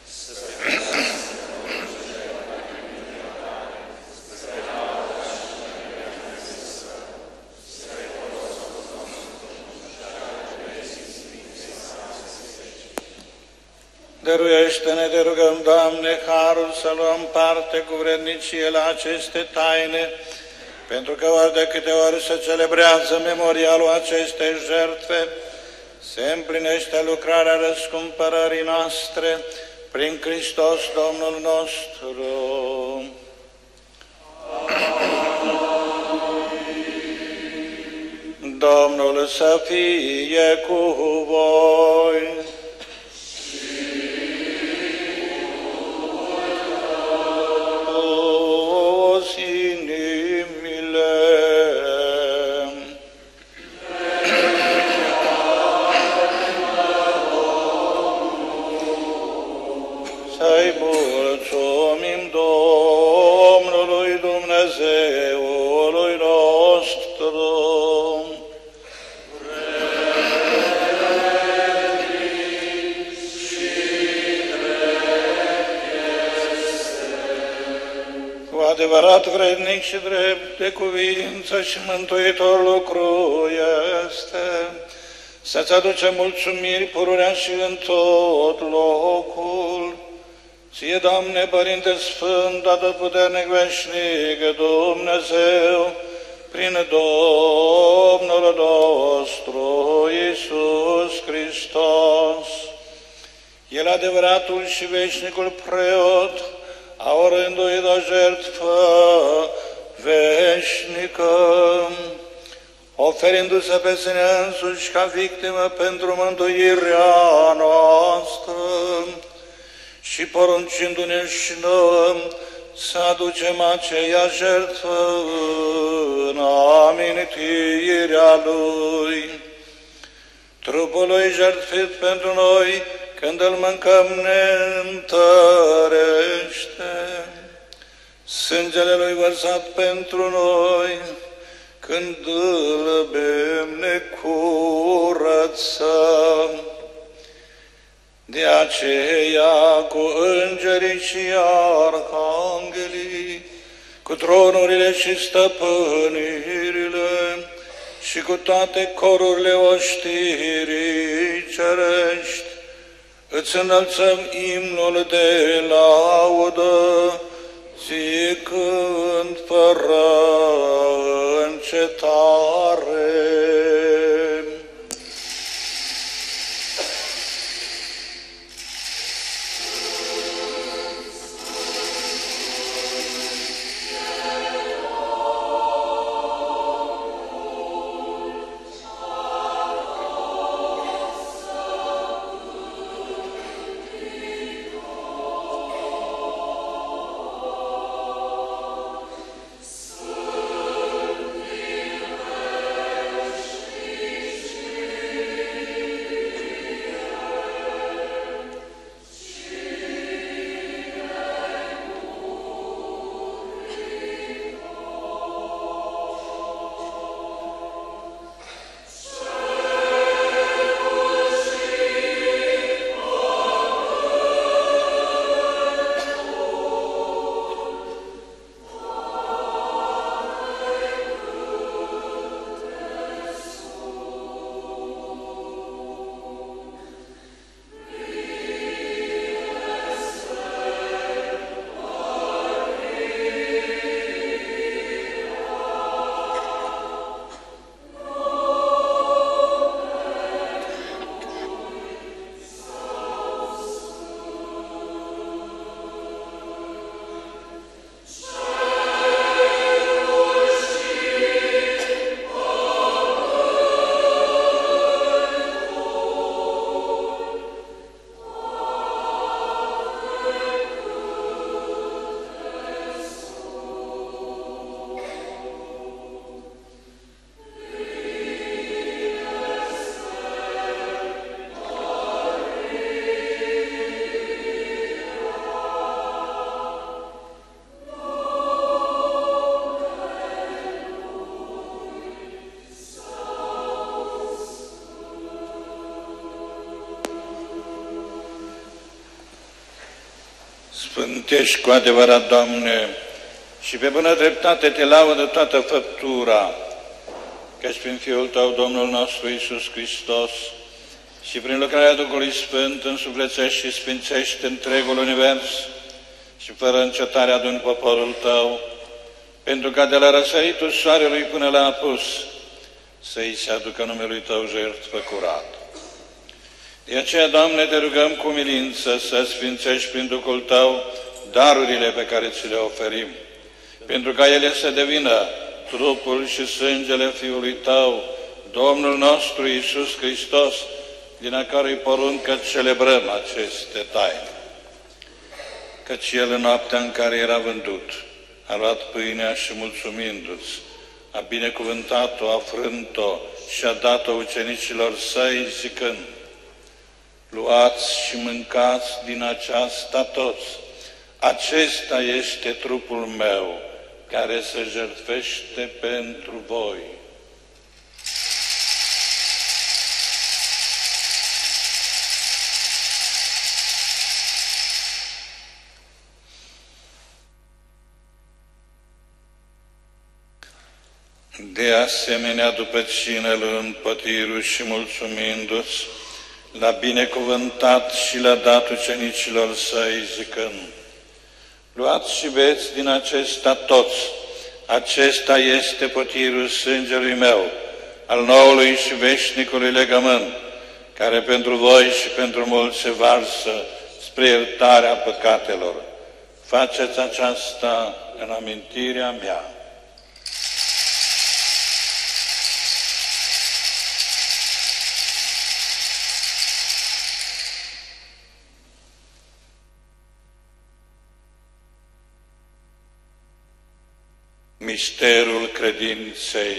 Dăruiește-ne, te rugăm, Doamne, harul să luăm parte cu vrednicie la aceste taine, pentru că ori de câte ori se celebrează memorialul acestei jertfe, se împlinește lucrarea răscumpărării noastre prin Hristos Domnul nostru. Domnul să fie cu voi. Să-i mulțumim Domnului Dumnezeului nostru. Cu adevărat vrednic și drept de cuvință și mântuitor lucru este să-ți aducem mulțumiri pururea și în tot locul. Ție, Doamne, Părinte Sfânt, Atotputernic veșnic, Dumnezeu, prin Domnul nostru Iisus Hristos, El adevăratul și veșnicul preot, a orânduit o jertfă veșnică, oferindu-se pe sine însuși ca victimă pentru mântuirea noastră și poruncindu-ne și nouă să aducem aceea jertfă în amintirea Lui. Trupul Lui jertfit pentru noi, când îl mâncăm, ne întărește. Sângele Lui vărsat pentru noi, când îl bem, ne curăță. De aceea, cu îngerii și arhanghelii, cu tronurile și stăpânirile și cu toate corurile oștirii cerești, îți înălțăm imnul de laudă, zicând fără încetare. Sfântești cu adevărat, Doamne, și pe bună dreptate te laudă toată făptura, căci prin Fiul Tău, Domnul nostru Iisus Hristos, și prin lucrarea Duhului Sfânt însuflețești și sfințești întregul univers și fără încetare aduni poporul Tău, pentru ca de la răsăritul soarelui până la apus să-i se aducă numelui Tău jertfă curată. De aceea, Doamne, te rugăm cu milință să sfințești prin Duhul Tău darurile pe care ți le oferim, pentru ca ele să devină trupul și sângele Fiului Tău, Domnul nostru Iisus Hristos, din a cărui poruncă celebrăm aceste taine. Căci El, în noaptea în care era vândut, a luat pâinea și mulțumindu-ți, a binecuvântat-o, a frânt-o și a dat-o ucenicilor Săi, zicând: luați și mâncați din aceasta toți, acesta este trupul meu, care se jertfește pentru voi. De asemenea, după cină, luând pătirul și mulțumindu-ți, l-a binecuvântat și l-a dat ucenicilor Săi, zicând: luați și beți din acesta toți, acesta este pătirul sângelui meu, al noului și veșnicului legământ, care pentru voi și pentru mulți se varsă spre iertarea păcatelor. Faceți aceasta în amintirea mea. Misterul credinței.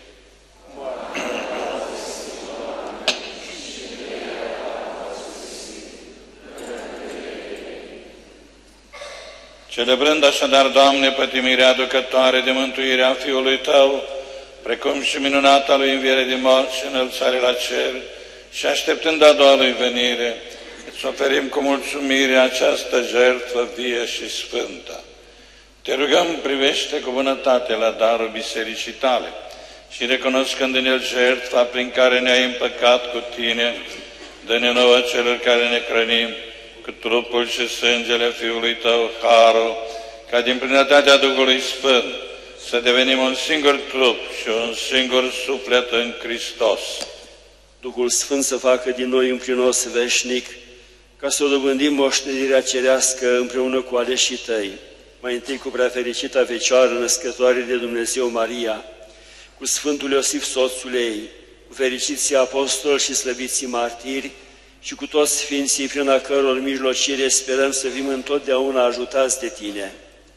Celebrând așadar, Doamne, pătimirea aducătoare de mântuirea Fiului Tău, precum și minunata Lui înviere din morți și înălțare la cer, și așteptând a doua Lui venire, îți oferim cu mulțumire această jertfă vie și sfântă. Te rugăm, privește cu bunătate la darul bisericii Tale și, recunoscând în el jertfa prin care ne-ai împăcat cu Tine, dă-ne nouă celor care ne hrănim cu trupul și sângele Fiului Tău harul, ca din plinătatea Duhului Sfânt să devenim un singur trup și un singur suflet în Hristos. Duhul Sfânt să facă din noi un prinos veșnic, ca să o dobândim moștenirea cerească împreună cu aleșii Tăi, mai întâi cu preafericita Fecioară Născătoare de Dumnezeu Maria, cu Sfântul Iosif, soțul ei, cu fericiții apostoli și slăviții martiri și cu toți sfinții prin a căror mijlocire sperăm să fim întotdeauna ajutați de Tine.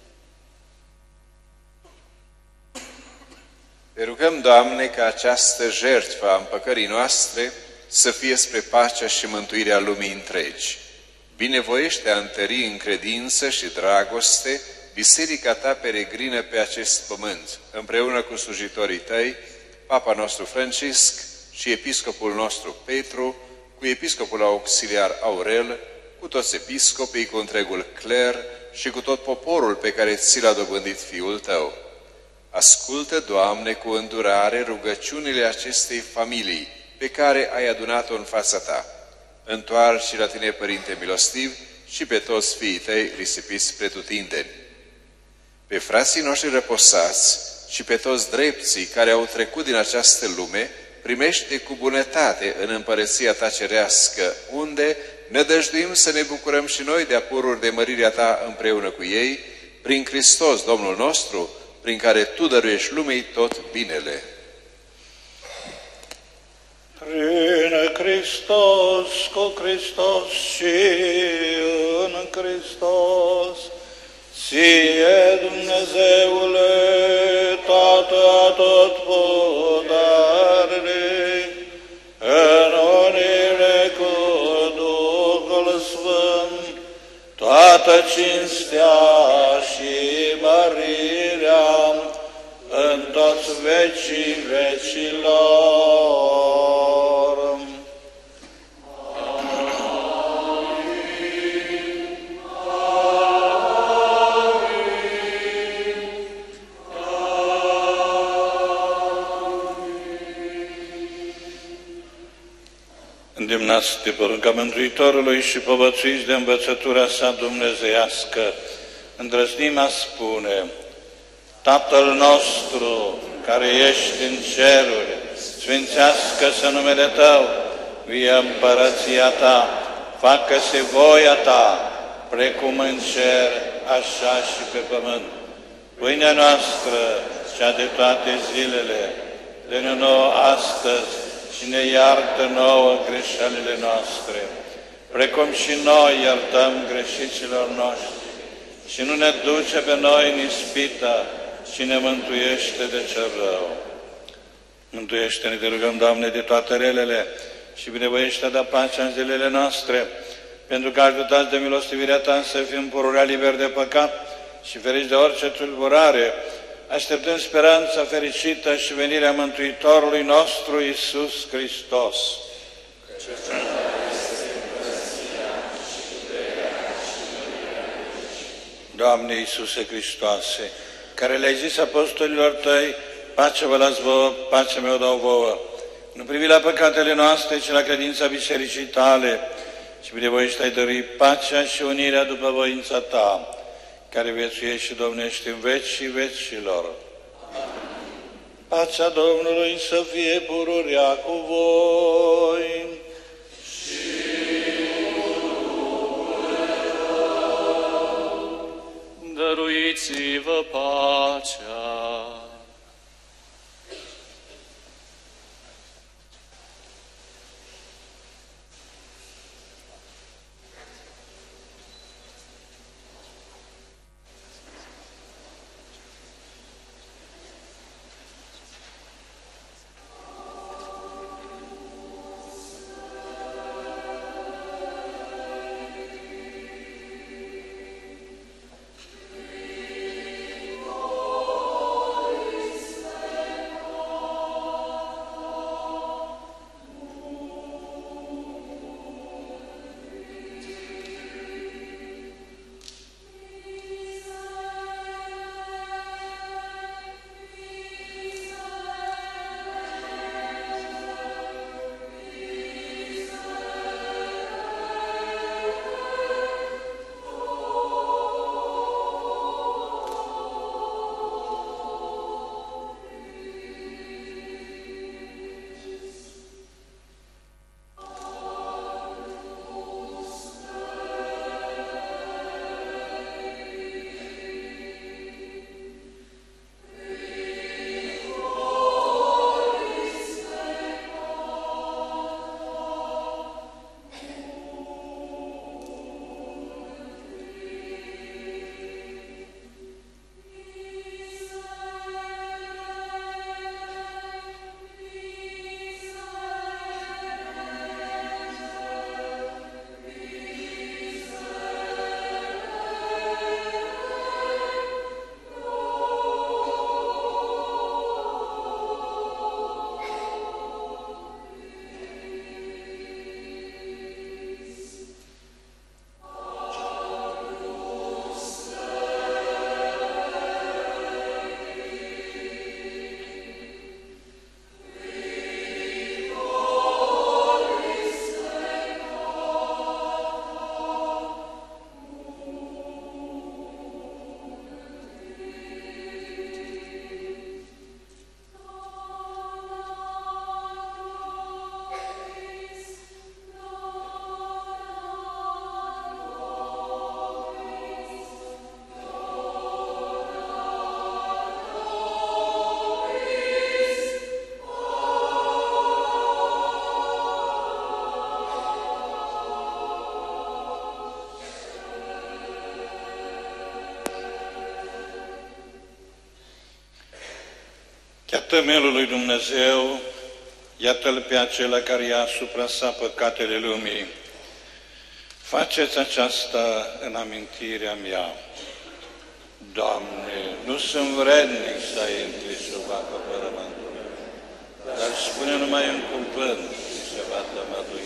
Te rugăm, Doamne, ca această jertfă a împăcării noastre să fie spre pacea și mântuirea lumii întregi. Binevoiește a întări în credință și dragoste Biserica Ta peregrină pe acest pământ, împreună cu slujitorii Tăi, Papa nostru Francisc și Episcopul nostru Petru, cu Episcopul auxiliar Aurel, cu toți episcopii, cu întregul cler și cu tot poporul pe care ți l-a dobândit Fiul Tău. Ascultă, Doamne, cu îndurare rugăciunile acestei familii pe care ai adunat-o în fața Ta. Întoarce la Tine, Părinte milostiv, și pe toți fiii Tăi risipiți pretutindeni. Pe frații noștri răposați și pe toți drepții care au trecut din această lume, primește cu bunătate în împărăția Ta cerească, unde nădăjduim să ne bucurăm și noi de apururi de mărirea Ta împreună cu ei, prin Hristos, Domnul nostru, prin care Tu dăruiești lumii tot binele. Prin Hristos, cu Hristos și în Hristos, Ție, Dumnezeule, Tată atotputernic, în unire cu Duhul Sfânt, toată cinstea și mărirea în toți vecii vecilor. Amin. Îndemnați de porunca Mântuitorului și povățuiți de învățătura sa dumnezeiască, îndrăznim a spune: Tatăl nostru, care ești în ceruri, sfințească-se numele Tău, vie împărăția Ta, facă-se voia Ta, precum în cer, așa și pe pământ. Pâinea noastră, cea de toate zilele, dă-ne nouă astăzi și ne iartă nouă greșelile noastre, precum și noi iertăm greșiților noștri. Și nu ne duce pe noi în ispită, ci ne mântuiește de cel rău. Mântuiește-ne, te rugăm, Doamne, de toate relele și binevoiește de pacea în zilele noastre, pentru că ajutați de milostivirea Ta să fim pururea liberi de păcat și feriți de orice tulburare, așteptând speranța fericită și venirea Mântuitorului nostru Iisus Hristos. Doamne Iisuse Hristoase, care le-ai zis apostolilor Tăi, pace vă las vouă, pace mea o dau vouă, nu privi la păcatele noastre, ci la credința bisericii Tale, și binevoiește ai dărui pacea și unirea după voința Ta, care viețuiești și domnești în vecii vecilor. Pacea Domnului să fie pururea cu voi. Dăruiți-vă pacea. Temelul lui Dumnezeu, iată-L pe acela care ia asupra sa păcatele lumii. Faceți aceasta în amintirea mea. Doamne, nu sunt vrednic să intri sub apă părământul, dar spune numai un cuvânt și se va tămădui.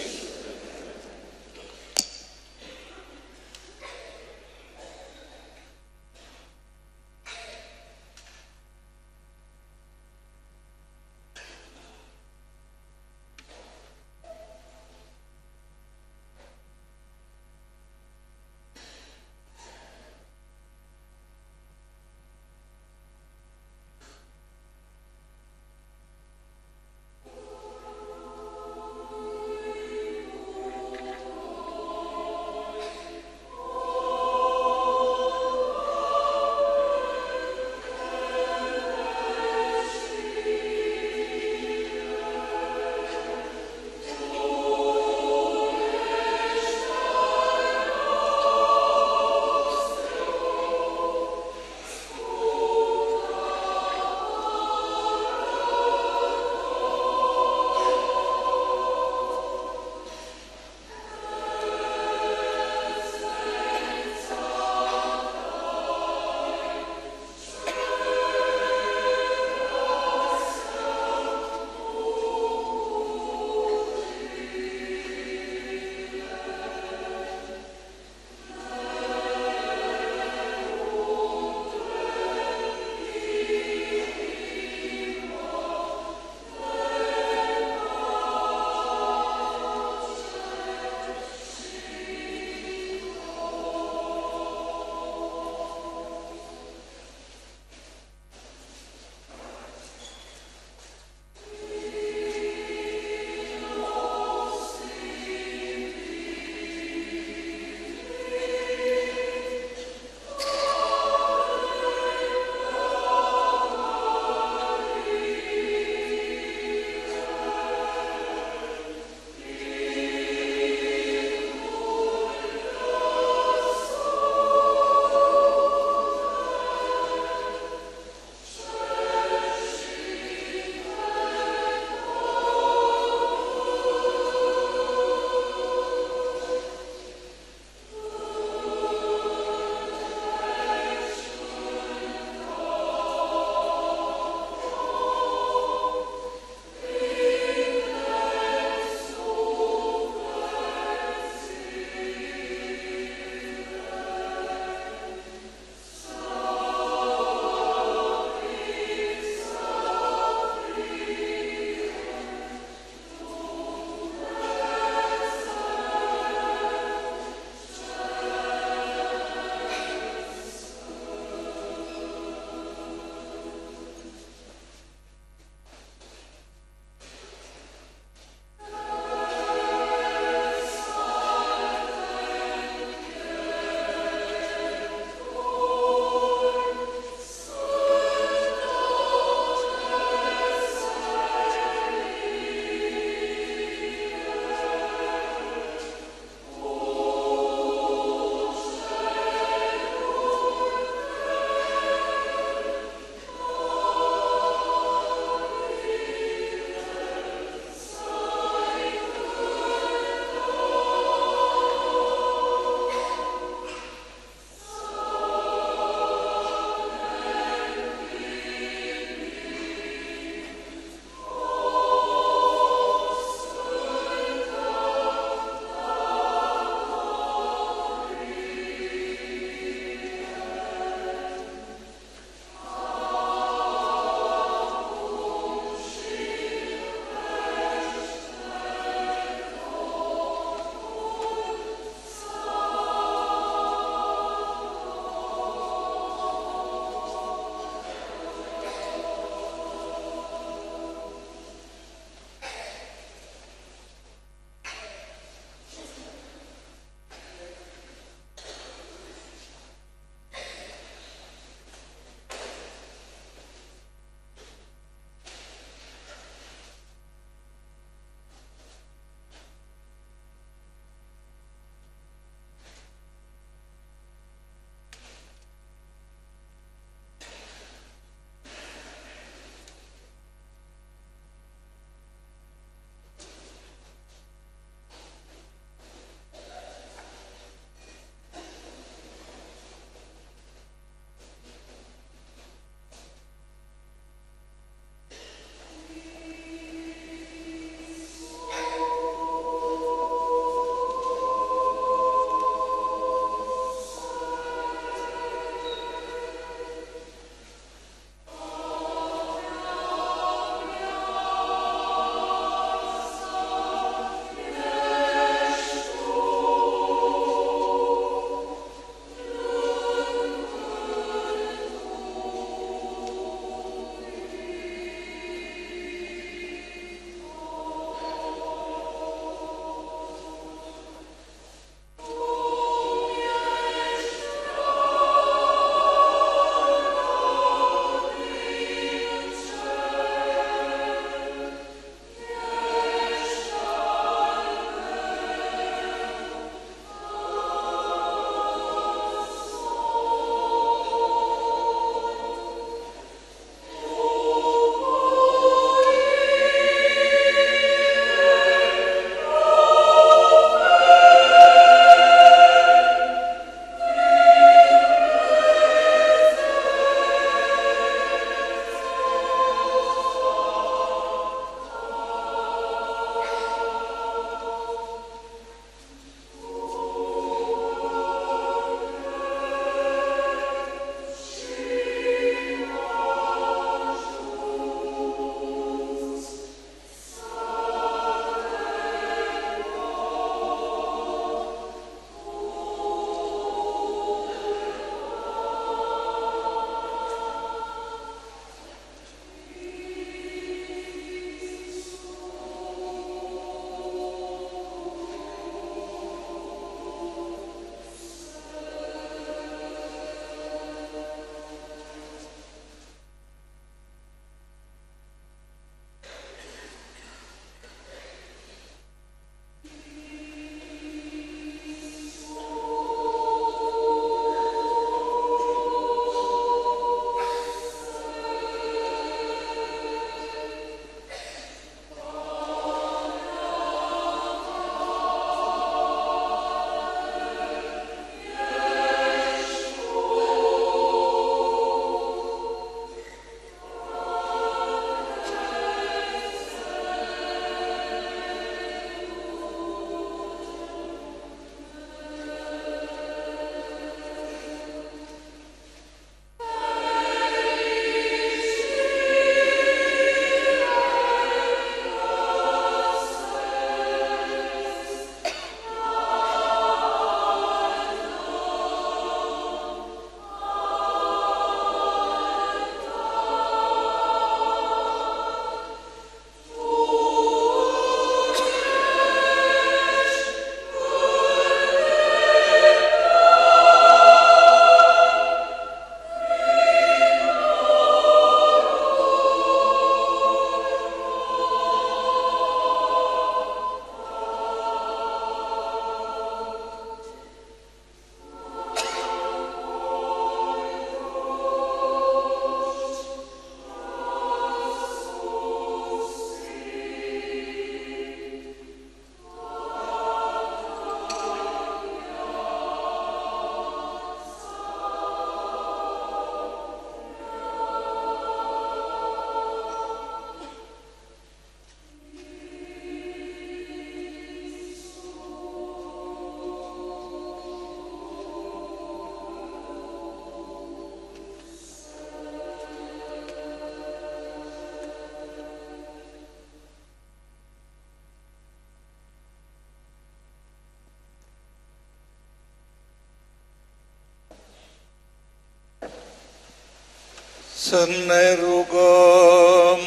Să ne rugăm.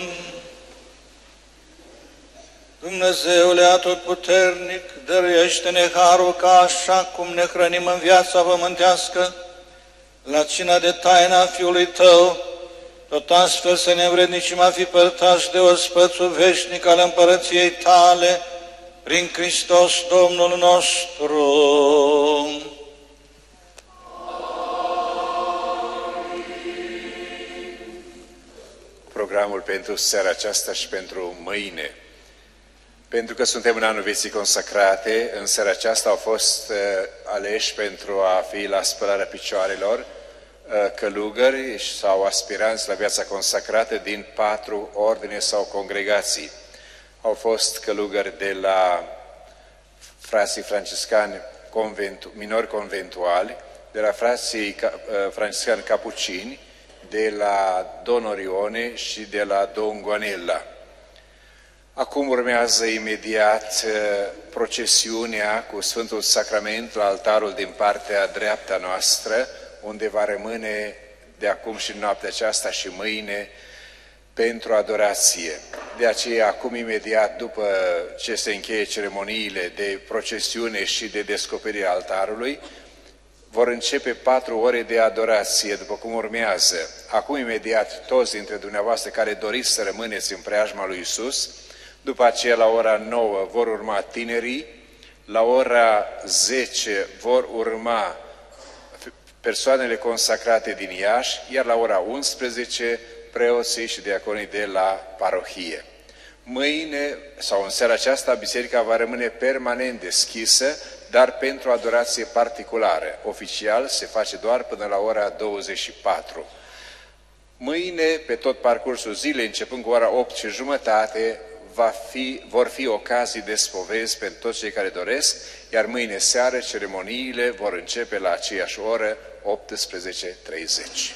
Dumnezeule atotputernic, dăruiește-ne harul ca așa cum ne hrănim în viața pământească, la cina de taina Fiului Tău, tot astfel să ne învrednicim a fi părtași de ospățul veșnic al împărăției Tale, prin Hristos Domnul nostru. Programul pentru seara aceasta și pentru mâine. Pentru că suntem în anul vieții consacrate, în seara aceasta au fost aleși pentru a fi la spălarea picioarelor călugări sau aspiranți la viața consacrată din 4 ordine sau congregații. Au fost călugări de la frații franciscani minori conventuali, de la frații franciscani capucini, de la Don Orione și de la Don Guanella. Acum urmează imediat procesiunea cu Sfântul Sacrament la altarul din partea dreaptă noastră, unde va rămâne de acum și noaptea aceasta și mâine pentru adorație. De aceea, acum imediat, după ce se încheie ceremoniile de procesiune și de descoperire a altarului, vor începe 4 ore de adorație, după cum urmează. Acum imediat, toți dintre dumneavoastră care doriți să rămâneți în preajma lui Iisus, după aceea la ora 9 vor urma tinerii, la ora 10 vor urma persoanele consacrate din Iași, iar la ora 11 preoții și diaconii de la parohie. Mâine sau în seara aceasta biserica va rămâne permanent deschisă, dar pentru adorație particulară. Oficial se face doar până la ora 24. Mâine, pe tot parcursul zilei, începând cu ora 8:30, vor fi ocazii de spovezi pentru toți cei care doresc, iar mâine seară ceremoniile vor începe la aceeași oră, 18:30.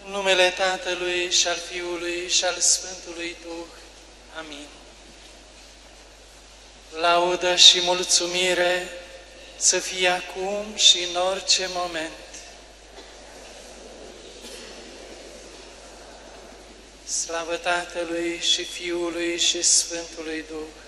În numele Tatălui și al Fiului și al Sfântului Duh. Amin. Laudă și mulțumire să fie acum și în orice moment. Slavă Tatălui și Fiului și Sfântului Duh.